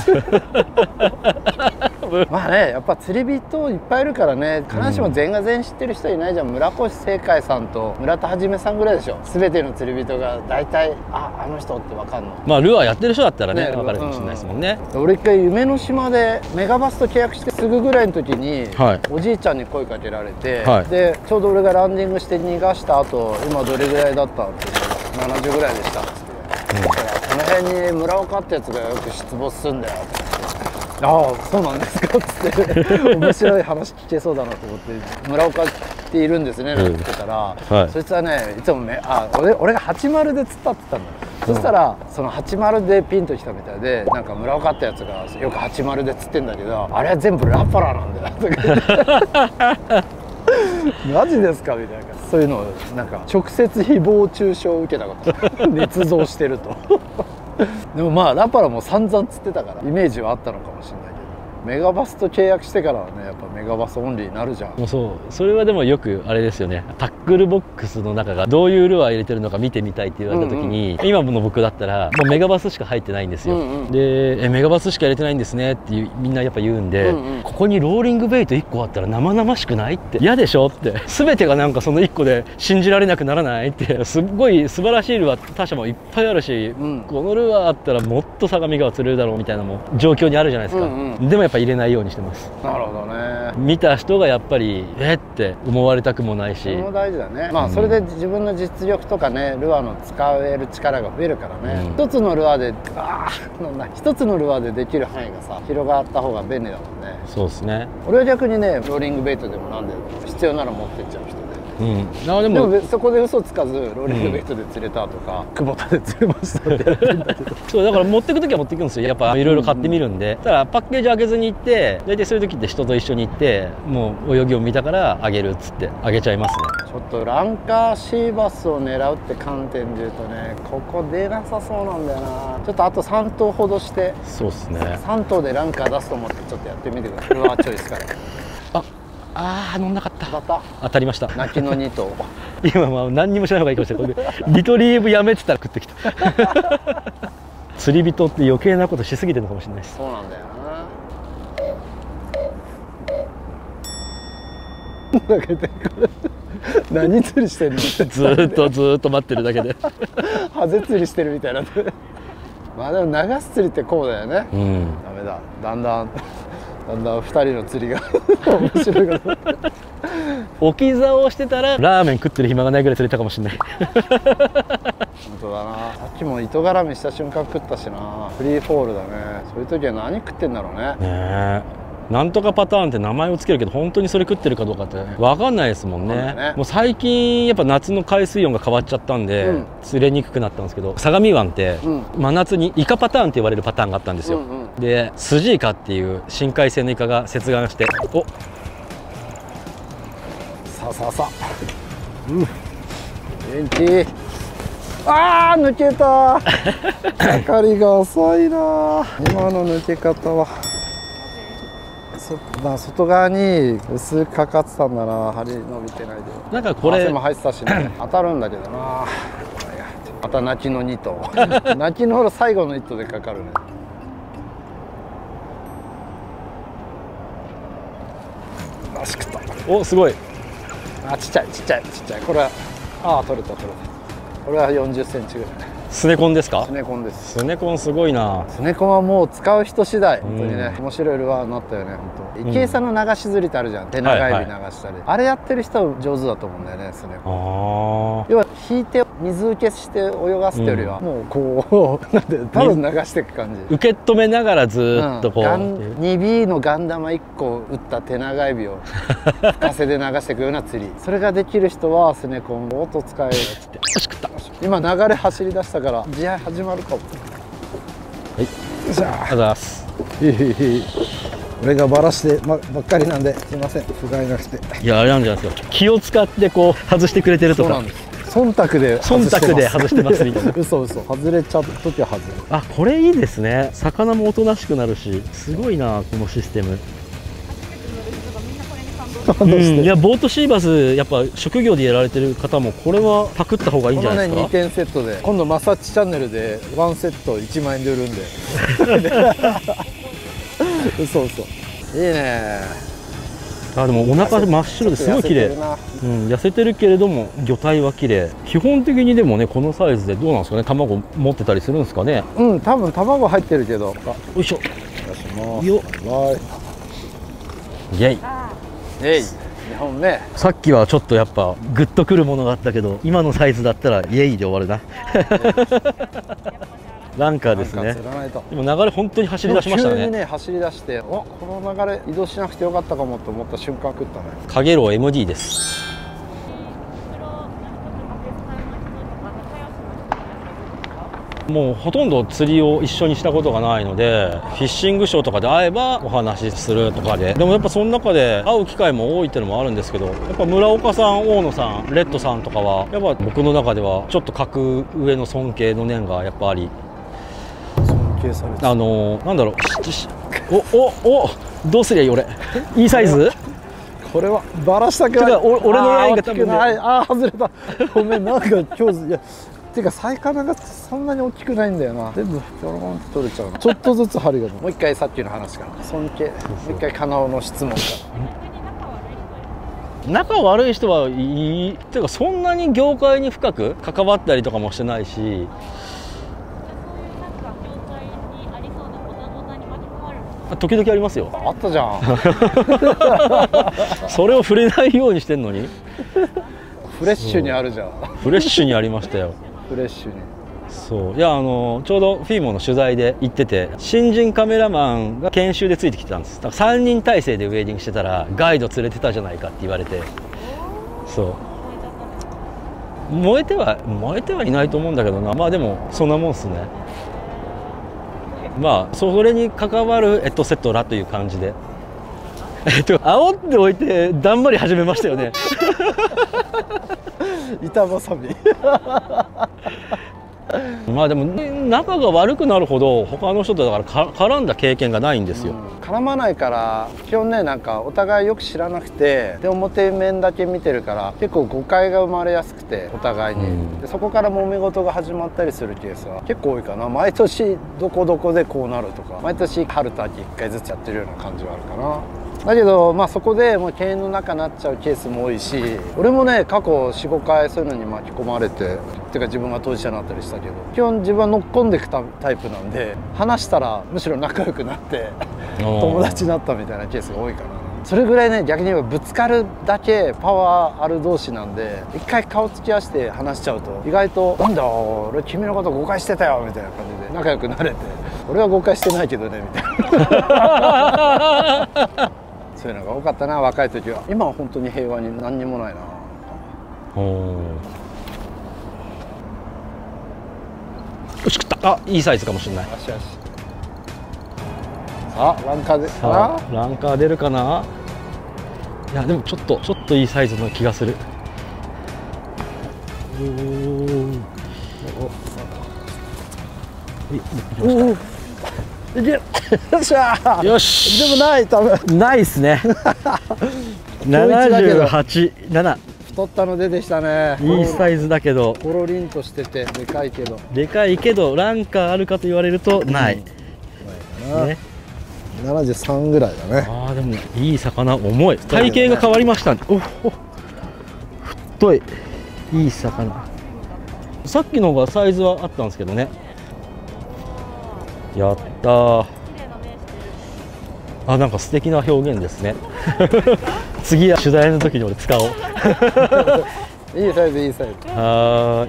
まあね、やっぱ釣り人いっぱいいるからね、必ずしも全が全知ってる人いないじゃん。村越正海さんと村田はさんぐらいでしょ。全ての釣り人が大体あの人って分かんの。 まあルアーやってる人だったらね分かるかもしれないですもんね。 俺一回夢の島でメガバスと契約してすぐぐらいの時に、おじいちゃんに声かけられて、でちょうど俺がランディングして逃がした後、今どれぐらいだったって言って70ぐらいでしたっつって、この辺に村岡ってやつがよく出没すんだよって。ああそうなんですかっつって面白い話聞けそうだなと思って「村岡っているんですね」って言ってたら、そいつはねいつも俺が80で釣ったって言ったんだ。そしたらその80でピンときたみたいで、なんか村岡ってやつがよく80で釣ってんだけど、あれは全部ラパラなんだよとかマジですかみたいな、そういうのをなんか直接誹謗中傷を受けたこと捏造してるとでもまあラパラも散々釣ってたからイメージはあったのかもしれないけど、メガバスと契約してからはね、やっぱメガバスオンリーになるじゃん。 もうそう、それはでもよくあれですよね、タックルボックスの中がどういうルアー入れてるのか見てみたいって言われた時に、今の僕だったらもうメガバスしか入ってないんですよ。でメガバスしか入れてないんですねってみんなやっぱ言うんで、ここにローリングベイト1個あったら生々しくないって嫌でしょって、全てがなんかその1個で信じられなくならないって、すっごい素晴らしいルアー他社もいっぱいあるし、このルアーあったらもっと相模川釣れるだろうみたいなも状況にあるじゃないですか。でもやっぱ入れないようにしてます。 なるほどね。 見た人がやっぱりって思われたくもないし、 それも大事だね。まあそれで自分の実力とかね、ルアーの使える力が増えるからね、一つのルアーで一つのルアーでできる範囲がさ広がった方が便利だもんね。 そうですね。 俺は逆にね、ローリングベイトでもなんで必要なら持ってっちゃう人で。でもそこで嘘つかずローリングベイトで釣れたとか、久保田で釣れましたってやってるんだけどそうだから持ってく時は持っていくんですよ。やっぱいろいろ買ってみるんで。ただパッケージ開けずに行って、大体そういう時って人と一緒に行ってもう泳ぎを見たからあげるっつってあげちゃいますね。 ちょっとランカーシーバスを狙うって観点で言うとね、ここ出なさそうなんだよな。ちょっとあと3頭ほどして、 そうですね、 3頭でランカー出すと思ってちょっとやってみてください。ルアーチョイスからああ飲んなかった。当たりました。 泣きの2頭。 今まあ何にもしない方がいいかもしれない。これリトリーブやめてたら食ってきた。釣り人って余計なことしすぎてるのかもしれないです。 そうなんだよな。何釣りしてんの？ずーっと待ってるだけで。 ハゼ釣りしてるみたいな。まあでも流す釣りってこうだよね。ダメだ。だんだん2人の釣りが面白いから。 置き竿をしてたらラーメン食ってる暇がないぐらい釣れたかもしれない。 本当だな。さっきも糸絡みした瞬間食ったしな。フリーフォールだね。そういう時は何食ってんだろうね。 ねえ。なんとかパターンって名前をつけるけど本当にそれ食ってるかどうかって分かんないですもんね。もう最近やっぱ夏の海水温が変わっちゃったんで、釣れにくくなったんですけど、相模湾って、真夏にイカパターンって言われるパターンがあったんですよ。でスジイカっていう深海性のイカが接岸して、おさ元気。あー抜けた。かかりが遅いな。今の抜け方は外側に薄くかかってたんだな。針伸びてないで。 なんかこれ汗も入ってたしね。当たるんだけどな。また泣きの2頭。泣きの最後の1頭でかかるね。足食った。 おすごい。 あちっちゃい。これは取れた。これは40センチぐらい。 スネコンですか？ スネコンです。 スネコンすごいな。 スネコンはもう使う人次第。本当にね、面白いルアーになったよね。本当。池井さんの流し釣りってあるじゃん。手長エビ流したり。あれやってる人は上手だと思うんだよね、スネコン。要は引いて水受けして泳がすってよりは、もうこうなんでただ流していく感じ。 受け止めながらずっとこう。 2B のガン玉1個打った手長エビを深瀬で流していくような釣り。それができる人はスネコンをと使える。今流れ走り出したから試合始まるかも。 はい。じゃあ。ありがとうございます。 俺がバラしてばっかりなんですいません。不甲斐なくて。 いやあれなんじゃないですか。気を使ってこう外してくれてるとか。 そうなんです。忖度で外してますみたいな。 嘘外れちゃう時は外れる。 あこれいいですね。魚もおとなしくなるし、すごいなこのシステム。いやボートシーバスやっぱ職業でやられてる方もこれはパクった方がいいんじゃないですか。 このね2点セットで今度マサッチチャンネルで1セット1万円で売るんで。嘘いいね。 あでもお腹真っ白ですごい綺麗。痩せてるけれども魚体は綺麗。基本的にでもねこのサイズでどうなんですかね。卵持ってたりするんですかね。 多分卵入ってるけど。よいしょ。 よっイエイ。 2本目。さっきはちょっとやっぱグッとくるものがあったけど、今のサイズだったらイエイで終わるな。ランカーですね。でも流れ本当に走り出しましたね。 急にね走り出して、この流れ移動しなくてよかったかもと思った瞬間食ったね。 カゲロウ MD です。もうほとんど釣りを一緒にしたことがないので、フィッシングショーとかで会えばお話しするとかで、でもやっぱその中で会う機会も多いっていうのもあるんですけど、やっぱ村岡さん、大野さん、レッドさんとかはやっぱ僕の中ではちょっと格上の尊敬の念がやっぱあり、 尊敬されてなんだろう、どうすりゃいい俺いいサイズ。 これはバラしたくない。 俺のラインが多分ね、 外れた。ごめん、なんか今日ていうか魚がそんなに大きくないんだよな。全部ピョロンと取れちゃうな。ちょっとずつ針が。もう一回さっきの話から尊敬。もう一回カナオの質問から。 仲悪い人はいいっていうか、そんなに業界に深く関わったりとかもしてないし。時々ありますよ。 あったじゃん。 それを触れないようにしてんのに。 フレッシュにあるじゃん。 フレッシュにありましたよ。 フレッシュに。 そういやちょうどフィーモの取材で行ってて、新人カメラマンが研修でついてきてたんです。だから3人体制でウェディングしてたらガイド連れてたじゃないかって言われて、そう燃えてはいないと思うんだけどな。まあでもそんなもんっすね。まあそれに関わるエトセトラという感じで煽っておいてだんまり始めましたよね。 板挟み。 まあでも仲が悪くなるほど他の人とだから絡んだ経験がないんですよ、 絡まないから基本ね、なんかお互いよく知らなくて、で表面だけ見てるから結構誤解が生まれやすくて、お互いに、でそこから揉め事が始まったりするケースは結構多いかな。毎年どこどこでこうなるとか、毎年春と秋1回ずつやってるような感じはあるかな。だけど、まあ、そこでもう犬の中になっちゃうケースも多いし、俺もね過去 4,5 回そういうのに巻き込まれて、っていうか自分が当事者になったりしたけど、基本自分は乗っ込んでいくタイプなんで、話したらむしろ仲良くなって友達になったみたいなケースが多いかな。それぐらいね、逆に言えばぶつかるだけパワーある同士なんで、一回顔つき合わせて話しちゃうと意外と「なんだ俺君のこと誤解してたよ」みたいな感じで仲良くなれて「俺は誤解してないけどね」みたいなそういうのが多かったな、若い時は。今は本当に平和に何にもないな。 よし食った。あ、いいサイズかもしれない。 よしよし。さあランカーでランカー出るかな。いやでもちょっといいサイズの気がする。 いけよっしゃー。 よし。 でもない、多分ないっすね。78、7。 太ったの出てきたね。 いいサイズだけど、 コロリンとしててでかいけど、 ランカーあるかと言われるとない、ね、 73ぐらいだね。 ああでもいい魚、重い。体型が変わりましたね。お太い、いい魚。さっきの方がサイズはあったんですけどね。やったー。あ、なんか素敵な表現ですね。次は取材の時に俺使おう。 いいサイズ、いいサイズ。 はい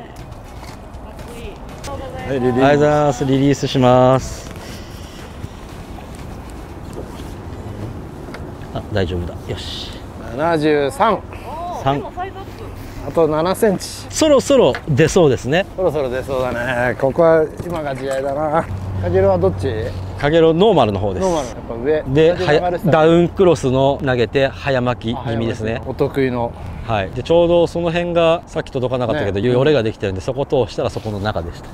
、ありがとうございます。リリースします。あ、大丈夫だ。よし。 73。あと7センチ。 そろそろ出そうですね。 そろそろ出そうだね。ここは今が時代だな。カゲロはどっち？ カゲロノーマルの方です。 ノーマル、やっぱ上で、ダウンクロスの投げて早巻き気味ですね。 お得意の。 はい。でちょうどその辺がさっき届かなかったけど、よれができてるんで、そこ通したらそこの中でした。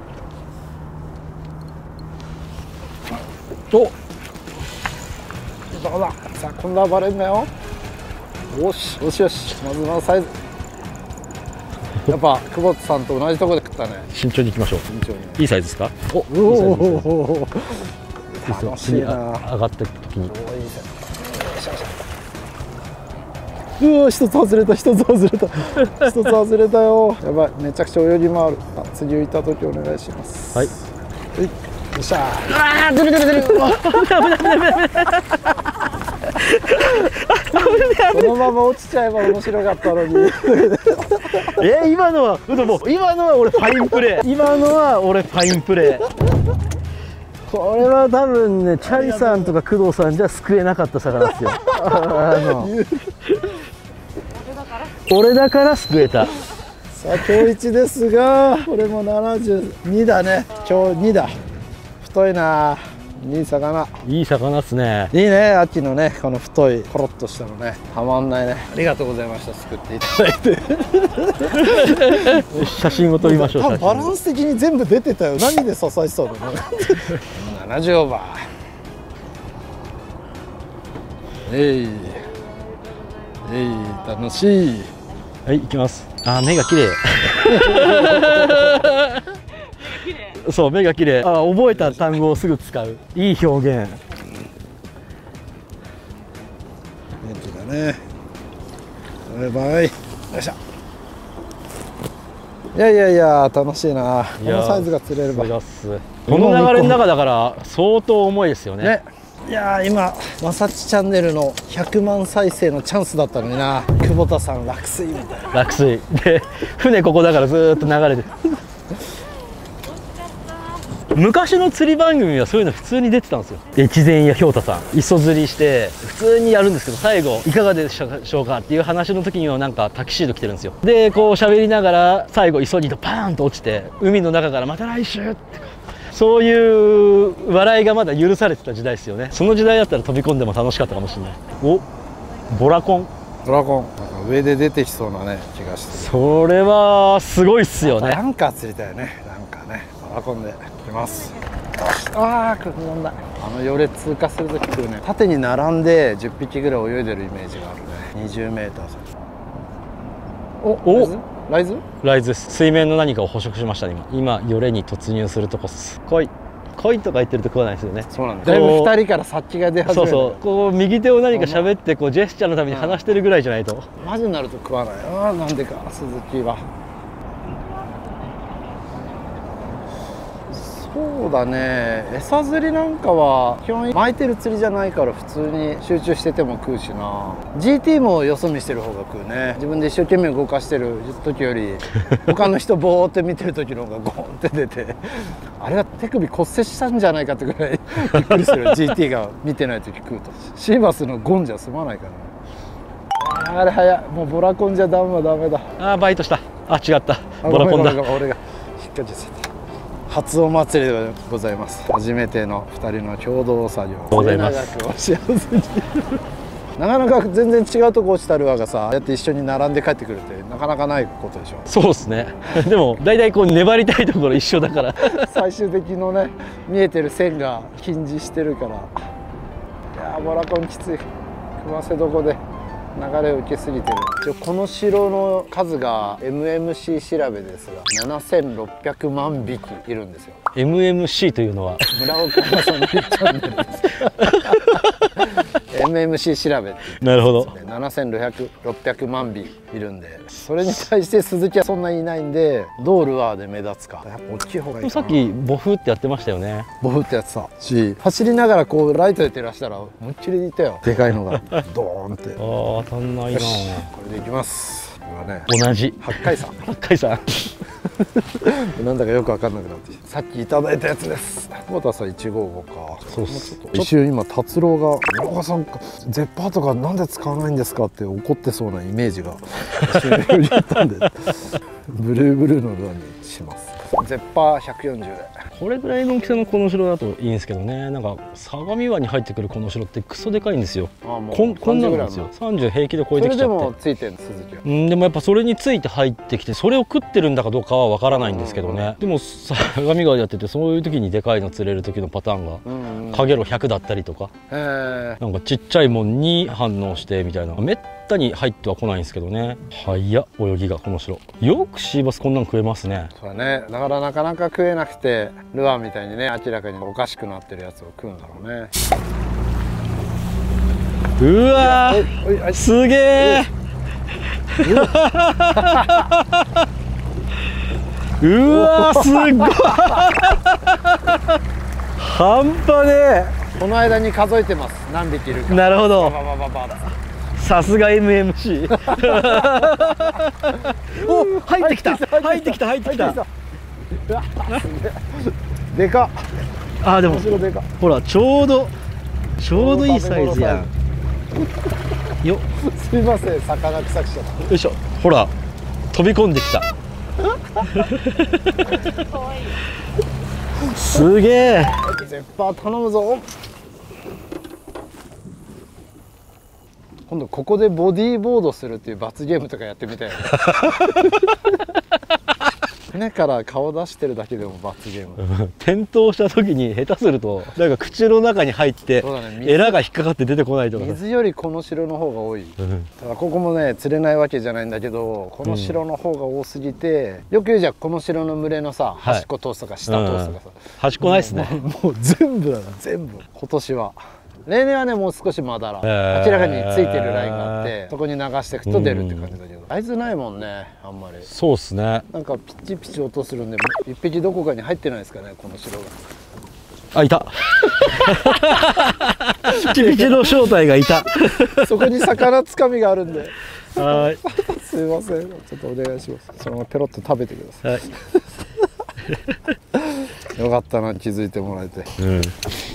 お。 どうだ。さあ今度はバレんなよ。よしよしよし。まずのサイズ。やっぱ久保田さんと同じところで食ったね。 慎重にいきましょう。 慎重に。 いいサイズですか？お、 おお。 次上がった時に。 うわ、一つ外れた、一つ外れた、一つ外れたよ。やばい、めちゃくちゃ泳ぎ回る。あ、次浮いた時お願いします。はい。よっしゃー。ああ、出る。このまま落ちちゃえば面白かったのに。 今のは俺ファインプレー。これは多分ね、チャリさんとか工藤さんじゃ救えなかった魚ですよ。俺だから救えた。 さあ今日1ですが、これも72だね。今日2だ。太いな。いい魚。 いい魚っすね。 いいね、秋のね、この太いコロッとしたのね、たまんないね。ありがとうございました、作っていただいて。 写真を撮りましょう。 バランス的に全部出てたよ。何で支えてたのね。70オーバー。楽しい。 はい、行きます。あ、目が綺麗。そう、目が綺麗。あ、覚えた単語をすぐ使う。いい表現。 元気だね。バイバイ。よいしょ。いや楽しいな。このサイズが釣れれば。この流れの中だから相当重いですよね。 いや今まさちチャンネルの100万再生のチャンスだったのにな。久保田さん落水みたいな。 落水で船ここだからずーっと流れてる。昔の釣り番組はそういうの普通に出てたんですよ。越前やひょうたさん磯釣りして普通にやるんですけど、最後いかがでしょうかっていう話の時にはなんかタキシード着てるんですよ。でこう喋りながら最後磯にパーンと落ちて海の中からまた来週って、そういう笑いがまだ許されてた時代ですよね。その時代だったら飛び込んでも楽しかったかもしれない。お、ボラコン。 上で出てきそうなね気がして。 それはすごいっすよね。 ランカー釣りたいよね。ランカーね、バラコンでいきます。ああ、これ問題。よれ通過するときね、縦に並んで10匹ぐらい泳いでるイメージがあるね。20メーター先。お、ライズ？ ライズです。水面の何かを捕食しましたね。今よれに突入するとこっす。来い来いとか言ってると食わないですよね。 そうなんです。だいぶ2人から殺気が出始める。 そうそう、こう右手を何か喋ってこうジェスチャーのために離してるぐらいじゃないと、 マジになると食わない。ああ、なんでか鈴木は。そうだね、餌釣りなんかは基本巻いてる釣りじゃないから普通に集中してても食うしな。 GT もよそ見してる方が食うね。自分で一生懸命動かしてる時より他の人ボーって見てる時の方がゴーンって出てあれは手首骨折したんじゃないかってぐらいびっくりするGT が見てない時食うと。シーバスのゴンじゃ済まないからね。あれ早い、もうボラコンじゃダメだ。 あーバイトした。あ、違った、ボラコンだ。 俺が引っ掛けちゃった。初お祭りでございます。初めての2人の共同作業。 ございます。 お幸せになかなか全然違うとこ落ちたルアーがさ、やって一緒に並んで帰ってくるってなかなかないことでしょ。 そうですねでも大体こう粘りたいところ一緒だから最終的のね、見えてる線が近似してるから。いやー、ボラコンきつい。組ませどこで流れを受けすぎてる。この城の数が MMC 調べですが7600万匹いるんですよ。 MMC というのは村岡正則チャンネルですMMC 調べって、 なるほど、 7600万匹いるんで、それに対して鈴木はそんなにいないんで、どうルアーで目立つか。やっぱ大きい方がいいかな。 さっきボフってやってましたよね。 ボフってやってたし、走りながらこうライトで照らしたら思いっきりいたよ、でかいのがドーンって。 ああ、足んないな。 これでいきます。これはね、 同じ八海山。 八海山なんだかよく分かんなくなってきて、さっきいただいたやつです。久保田さん155か。 そうっす。 一瞬今達郎が「村岡さんゼッパーとかなんで使わないんですか?」って怒ってそうなイメージが一瞬言ったんでブルーのルアーにします。ゼッパー140で。 これぐらいの大きさのこの城だといいんですけどね。なんか相模湾に入ってくるこの城ってクソでかいんですよ。こんなんですよ。30平気で超えてきちゃって。それでもついてる鈴木は。 でもやっぱそれについて入ってきて、それを食ってるんだかどうかはわからないんですけどね。でも相模川でやってて、そういう時にでかいの釣れる時のパターンがかげろ100だったりとか、なんかちっちゃいもんに反応してみたいな、めったに入ってはこないんですけどね。はいや、泳ぎがこの城。よくシーバスこんなん食えますね。 そうだね。だからなかなか食えなくて、ルアーみたいにね、明らかにおかしくなってるやつを食うんだろうね。 うわー、すげえうわー、すごい半端ねえ。 この間に数えてます、何匹いるか。 なるほど、 バババババ。 さすが MMC お、入ってきた入ってきた入ってきた。 でかっ。 あ、でもほら、ちょうどいいサイズやんよ。 すいません、魚臭くしちゃった。 よいしょ、ほら飛び込んできたすげえ。 ゼッパー頼むぞ。今度ここでボディーボードするっていう罰ゲームとかやってみたいよね船から顔出してるだけでも罰ゲーム転倒した時に下手するとなんか口の中に入ってエラが引っかかって出てこないとか。 水よりこの城の方が多い、ただここもね釣れないわけじゃないんだけど、この城の方が多すぎて、よく言うじゃん、この城の群れのさ、端っこ通すとか下通すとかさ、 端っこないっすね。 もう全部だな、全部。今年は例年はね、もう少しまだら、明らかについてるラインがあって、そこに流していくと出るって感じだけど、合図ないもんね、あんまり。そうっすね。なんかピチピチ音するんで、一匹どこかに入ってないですかね、この城が。 あ、いたピチピチの正体がいたそこに魚つかみがあるんで。 はい、 すいません、ちょっとお願いします。そのままペロッと食べてください。はいよかったな、気づいてもらえて。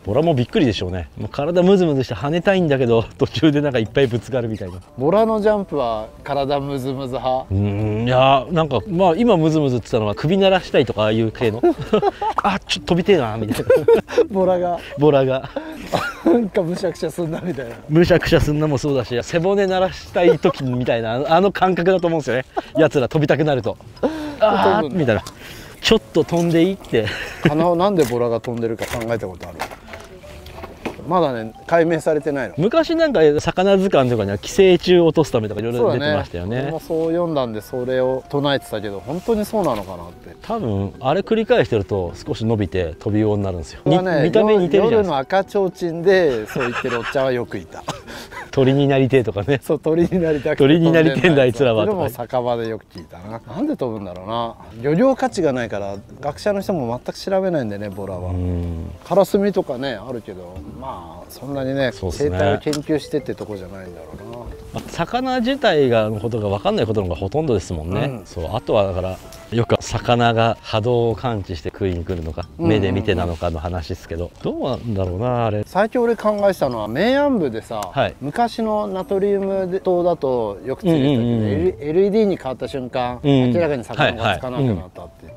ボラもびっくりでしょうね。もう体ムズムズして跳ねたいんだけど途中でなんかいっぱいぶつかるみたいな。 ボラのジャンプは体ムズムズ派？ いやなんかまあ今ムズムズって言ったのは首鳴らしたいとかああいう系のあちょっと飛びてえなみたいなボラがなんかむしゃくしゃすんなみたいな。 むしゃくしゃすんなもそうだし、背骨鳴らしたい時みたいなあの感覚だと思うんですよね。やつら飛びたくなるとあーみたいな、ちょっと飛んでいってなんでボラが飛んでるか考えたことある？まだね解明されてないの。 昔なんか魚図鑑とかには寄生虫を落とすためとかいろいろ出てましたよね。 俺もそう読んだんでそれを唱えてたけど、本当にそうなのかなって。 多分あれ繰り返してると少し伸びて飛びようになるんですよ。見た目似てるじゃないですか。 夜の赤ちょうちんでそう言ってるおっちゃんはよくいた鳥になりてえとかね。 そう鳥になりたくて鳥になりてえんだあいつらはとか。それも酒場でよく聞いたな。なんで飛ぶんだろうな。漁業価値がないから学者の人も全く調べないんでね、ボラは。カラスミとかねあるけど、まあそんなにね生態を研究してってとこじゃないんだろうな。 魚自体がのことが分かんないことの方がほとんどですもんね。そうあとはだからよく魚が波動を感知して食いに来るのか目で見てなのかの話ですけど、どうなんだろうなあれ。 最近俺考えてたのは明暗部でさ、はい、昔のナトリウム灯だとよく釣れたけど LED に変わった瞬間、明らかに魚がつかなくなったって言って、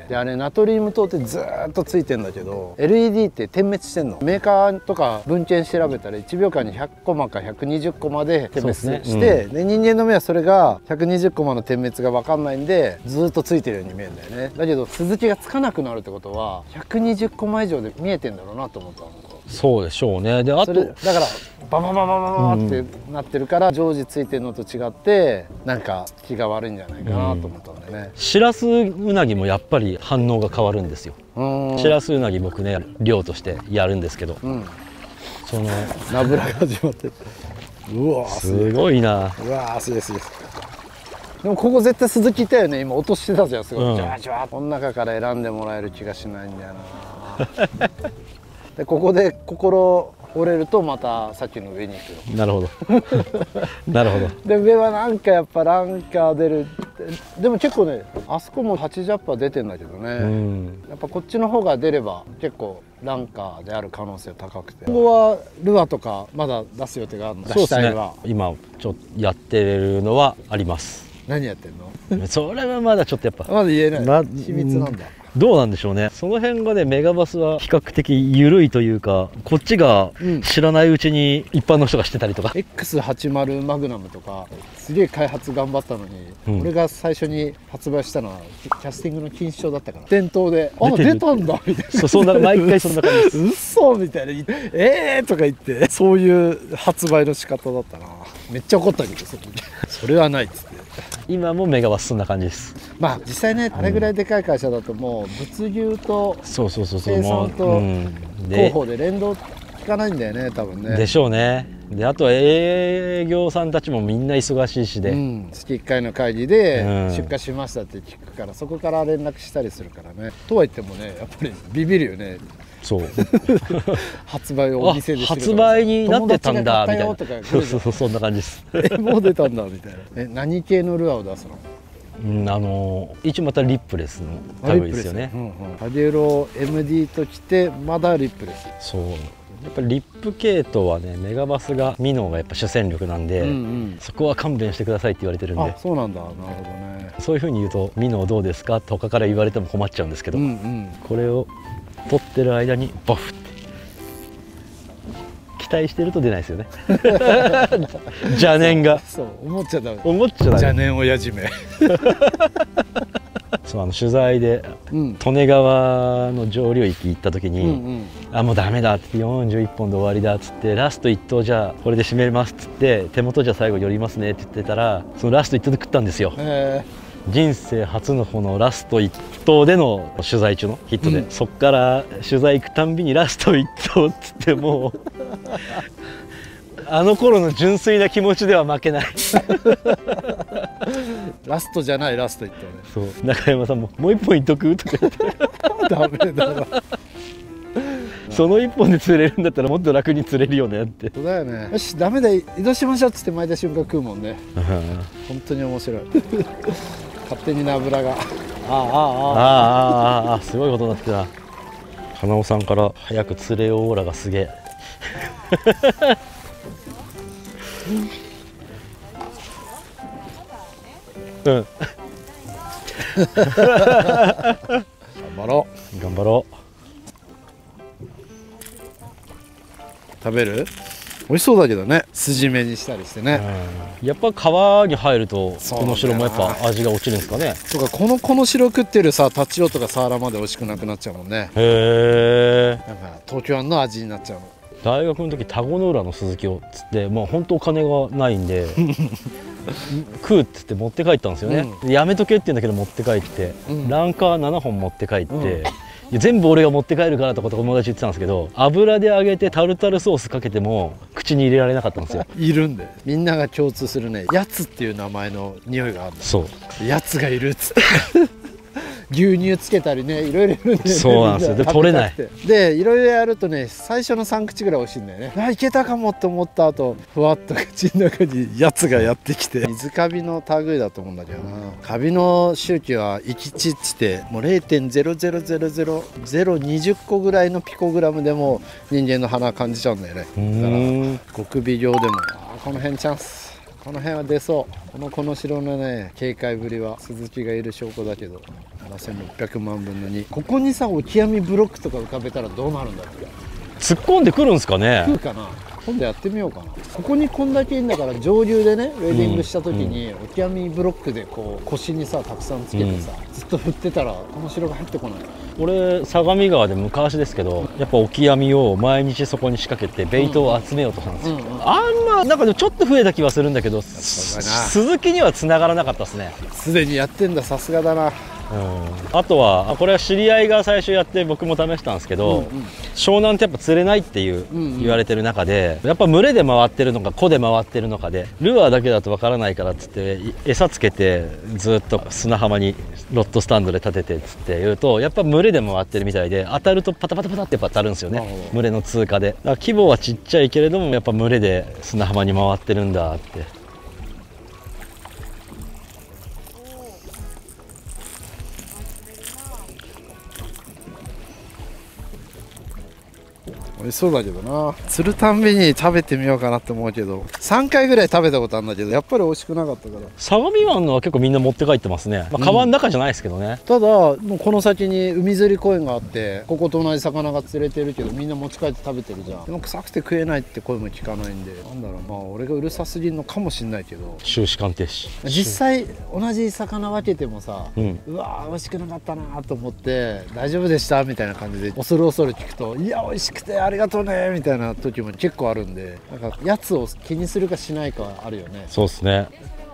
であれナトリウム灯ってずーっとついてんだけど LED って点滅してんの。メーカーとか文献調べたら1秒間に100コマか120コマで点滅して、で人間の目はそれが120コマの点滅が分かんないんでずっとついてるように見えるんだよね。だけど鈴木がつかなくなるってことは120コマ以上で見えてんだろうなと思ったの。 そうでしょうね。であとだからババババババってなってるから常時ついてるのと違ってなんか気が悪いんじゃないかなと思ったんだよね。 シラスウナギもやっぱり反応が変わるんですよ。シラスウナギ僕ね漁としてやるんですけど、 そのナブラが始まってうわすごいな。 うわすげえすげえ。でもここ絶対鈴木いたよね。今落としてたじゃん。すごいジャージャー。この中から選んでもらえる気がしないんだよなでここで心折れるとまたさっきの上に行くよ。 なるほどなるほど。 で上はなんかやっぱランカー出る。でも結構ねあそこも80%出てんだけどね、やっぱこっちの方が出れば結構ランカーである可能性高くて。今後はルアーとかまだ出す予定があるの？ そうですね、今ちょっとやってるのはあります。 何やってんの？ それはまだちょっとやっぱまだ言えない、秘密なんだ。 どうなんでしょうね。その辺がねメガバスは比較的緩いというか、こっちが知らないうちに一般の人がしてたりとか、 X80 マグナムとかすげえ開発頑張ったのに、俺が最初に発売したのはキャスティングの禁止症だったから店頭で「あ出たんだ」みたいな。 そんな毎回そんな感じですうっそみたいな「とか言ってそういう発売の仕方だったな。めっちゃ怒ったけどそれはないっつって。 今もメガバスそんな感じです。 まあ実際ねあれぐらいでかい会社だともう物流と生産と広報で連動効かないんだよね多分ね。 でしょうね。であとは営業さんたちもみんな忙しいしで、 月1回の会議で出荷しましたって聞くから、そこから連絡したりするからね。とは言ってもねやっぱりビビるよね。 そう発売をお店で発売になってたんだみたいな。そうそんな感じです。 もう出たんだみたいな。何系のルアーを出すの？ 一応またリップレスの類ですよね。 ハデロ MD ときてまだリップレス。 そうやっぱりリップ系統はねメガバスがミノがやっぱ主戦力なんで、そこは勘弁してくださいって言われてるんで。 あ、そうなんだ。なるほどね。 そういうふうに言うとミノどうですかと他から言われても困っちゃうんですけど、これを取ってる間にボフって期待してると出ないですよね邪念が。 そう思っちゃダメ。 思っちゃダメ。 邪念親父めそう取材で利根川の上流域行った時にあもうダメだって41本で終わりだっつってラスト1投じゃあこれで締めますっつって手元じゃ最後寄りますねって言ってたらそのラスト1投で食ったんですよ。人生初のこのラスト1投での取材中のヒットで、そっから取材行くたんびにラスト1投っつってもうあの頃の純粋な気持ちでは負けないラストじゃないラスト1投ね。 そう中山さんも「もう1本いっとく?」とか言ってダメだなその1本で釣れるんだったらもっと楽に釣れるよねって。 そうだよね。よしダメだ移動しましょうっつって巻いた瞬間食うもんね本当に面白い勝手にナブラがすごいことになってた。 花尾さんから早く釣れオーラがすげえうん。 頑張ろう。頑張ろう。 食べる？美味しそうだけどね、筋目にしたりしてね。 やっぱ皮に入るとこの白もやっぱ味が落ちるんですかね。 そうか、この白食ってるさ、タチウオとかサワラまで美味しくなくなっちゃうもんね。 へえ。 なんか東京湾の味になっちゃうの。 大学の時田子の浦のスズキをつって、もう本当お金がないんで食うっつって持って帰ったんですよね、やめとけって言うんだけど持って帰って、ランカー7本持って帰って、いや全部俺が持って帰るからとか友達言ってたんですけど、油で揚げてタルタルソースかけても口に入れられなかったんですよいるんで、みんなが共通するね、やつっていう名前の匂いがあるんだ。 そうやつがいるっつって牛乳つけたりね、いろいろいるんで、 そうなんですよ。で取れないで、いろいろやるとね、最初の3口ぐらい美味しいんだよね。あ、いけたかもって思った後、ふわっと口の中にやつがやってきて、水カビの類だと思うんだけどな。カビの周期は行き地っつってもう 0.0000020 個ぐらいのピコグラムでも人間の鼻感じちゃうんだよね。だから極微量でも、この辺チャンス、この辺は出そう。この城のね、警戒ぶりはスズキがいる証拠だけど、7600万分の2。ここにさ、オキアミブロックとか浮かべたらどうなるんだろう。 突っ込んでくるんですかね。 来るかな。今度やってみようかな。ここにこんだけいいんだから、上流でねウェディングした時に、オキアミブロックでこう腰にさたくさんつけてさ、ずっと振ってたらこの城が入ってこない。 俺相模川で昔ですけど、やっぱオキアミを毎日そこに仕掛けてベイトを集めようとしたんですよ。あんまなんかでもちょっと増えた気はするんだけど、鈴木には繋がらなかったですね。 すでにやってんだ、さすがだな。 あとはこれは知り合いが最初やって僕も試したんですけど、湘南ってやっぱ釣れないっていう言われてる中で、やっぱ群れで回ってるのか子で回ってるのかで、ルアーだけだとわからないからっつって餌つけてずっと砂浜にロッドスタンドで立ててっつって言うと、やっぱ群れで回ってるみたいで、当たるとパタパタパタってやっぱ当たるんですよね、群れの通過で。だから規模はちっちゃいけれどもやっぱ群れで砂浜に回ってるんだって。 美味しそうだけどな。釣るたんびに食べてみようかなって思うけど、3回ぐらい食べたことあるんだけど、やっぱり美味しくなかったから。 相模湾のは結構みんな持って帰ってますね、川の中じゃないですけどね。 ただもうこの先に海釣り公園があって、ここと同じ魚が釣れてるけどみんな持ち帰って食べてるじゃん。でも臭くて食えないって声も聞かないんで、なんだろう、まあ俺がうるさすぎるのかもしんないけど、 収支鑑定士実際同じ魚分けてもさ、うわー美味しくなかったなと思って大丈夫でしたみたいな感じで恐る恐る聞くと、いや美味しくてありがとうねみたいな時も結構あるんで、なんかやつを気にするかしないかあるよね。 そうですね。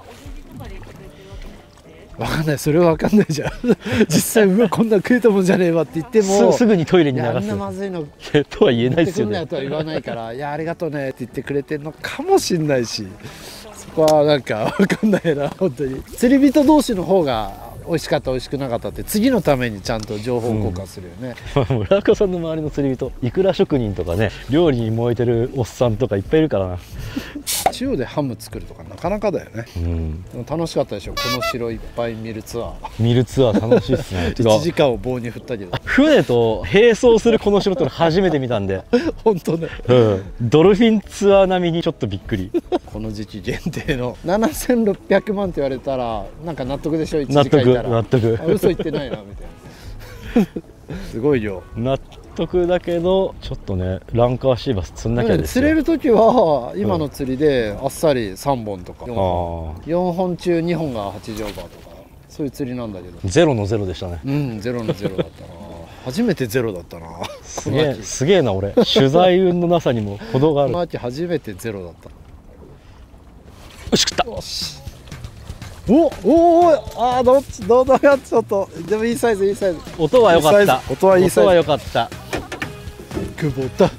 わかんない、それはわかんないじゃん実際うわこんな食えたもんじゃねえわって言ってもすぐにトイレに流す。 あんなまずいのとは言えないですよね。 とは言わないからいやありがとうねって言ってくれてるのかもしんないし、そこはなんかわかんないな本当に。釣り人同士の方が美味しかった美味しくなかったって次のためにちゃんと情報交換するよね、 村岡さんの周りの釣り人、いくら職人とかね、料理に燃えてるおっさんとかいっぱいいるからな。 中央でハム作るとかなかなかだよね、でも楽しかったでしょ、この城いっぱい見るツアー。 見るツアー楽しいですね 1時間を棒に振ったけど船と並走するこの城って初めて見たんで本当ね、 ドルフィンツアー並みにちょっとびっくりこの時期限定の7600万って言われたらなんか納得でしょ。1時間いたら納得嘘言ってないなみたいなすごいよ。 納得だけどちょっとねランカーシーバス釣んなきゃですよ。 釣れる時は今の釣りであっさり3本とか4本中2本が8乗バーとかそういう釣りなんだけど、 ゼロのゼロでしたね。 ゼロのゼロだったな初めてゼロだったなすげえな俺取材運のなさにも程がある。 この秋初めてゼロだった。 よし食った。 よしおどっちどうだよちょっとでもいいサイズいいサイズ。 音は良かった。 音はいいサイズ。 音は良かった。 久保田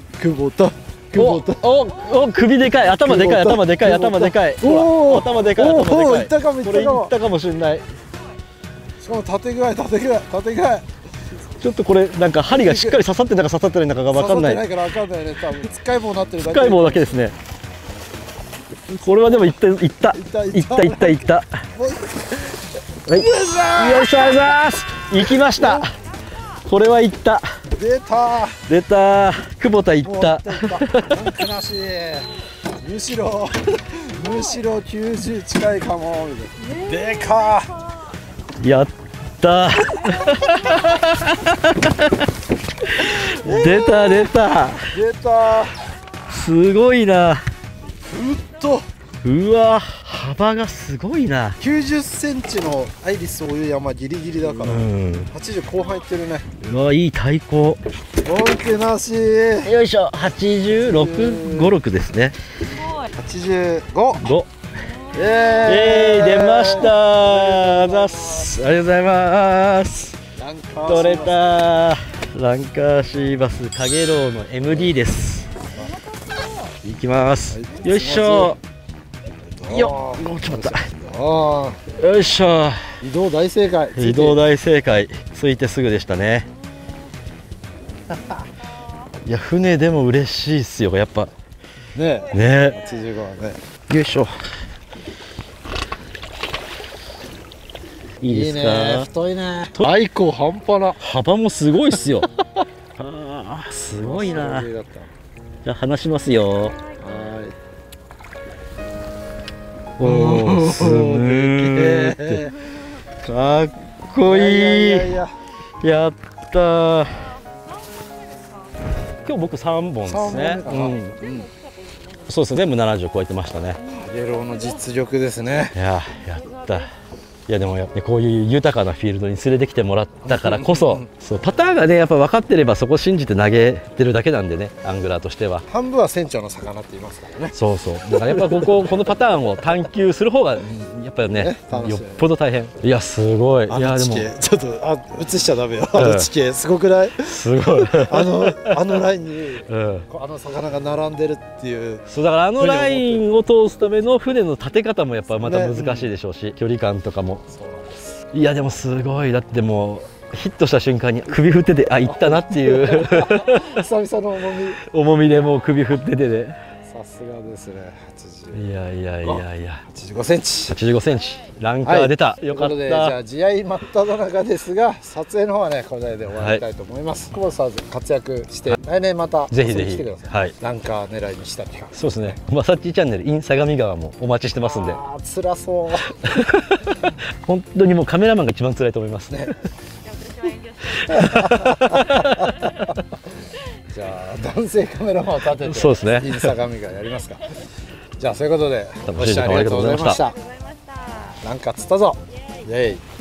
お首でかい、頭でかい、頭でかい、頭でかい。頭でかい、頭でかい。 いったかもいったかも。 これいったかもしれない。 しかも縦具合。 ちょっとこれなんか針がしっかり刺さってんだか刺さってないんだかが分かんない。 刺さってないから分かんないね。多分つっかい棒なってるだけ。 つっかい棒だけですね。これはでもいった。はい、よいしょありがとうございます。行きました。これはいった。 出た出た。久保田行った。 文句なし。むしろ90近いかも。でかやった出た出た出た。 すごいな。うわ、幅がすごいな。 90センチのアイリスオーユー山ギリギリだから、80後半いってるね。 うわ、いい対抗。 文句なし。 よいしょ。86、56ですね。 85。 出ました。ありがとうございます。取れた。ランカーシーバスカゲロウの MD です。いきます。よいしょ。よっ、決まった。よいしょ。 移動大正解。 移動大正解。ついてすぐでしたね。いや、船でも嬉しいっすよ、やっぱ。 ね。85はね。 よいしょ。いいですか。 太いね。愛好半端な。 幅もすごいっすよ。すごいな。じゃあ離しますよ。おお、すげえ。かっこいい。やったー。今日僕3本ですね。そうですね。全部70超えてましたね。 カゲロウの実力ですね。 やった。いやでもこういう豊かなフィールドに連れてきてもらったからこそ、そうパターンがねやっぱ分かってればそこ信じて投げてるだけなんでね、アングラーとしては。 半分は船長の魚って言いますからね。 そうそう。だからやっぱこのパターンを探求する方がやっぱりねよっぽど大変。いやすごい。いやでもちょっと映しちゃダメよ。あの地形すごくない？すごい。あのラインにあの魚が並んでるっていう。 そうだからあのラインを通すための船の立て方もやっぱまた難しいでしょうし、距離感とかも。いやでもすごい。だってもうヒットした瞬間に首振ってて、あ、いったなっていう久々の重みでもう首振っててで、 さすがですね。 いや 85センチ。 85センチ。ランカー出た。よかった。じゃあ試合真っ只中ですが、撮影の方はねこれで終わりたいと思います。久保田さん活躍して来年またぜひぜひ来てください。ランカー狙いにしたって感じ。 そうですね。まさっちチャンネル in 相模川もお待ちしてますんで。 ああ辛そう。 本当にもうカメラマンが一番辛いと思いますね。 じゃあ男性カメラマンを立てて、 そうですね。 イン相模川やりますか。じゃあそういうことでご視聴ありがとうございました。 なんか釣ったぞ。イエイ。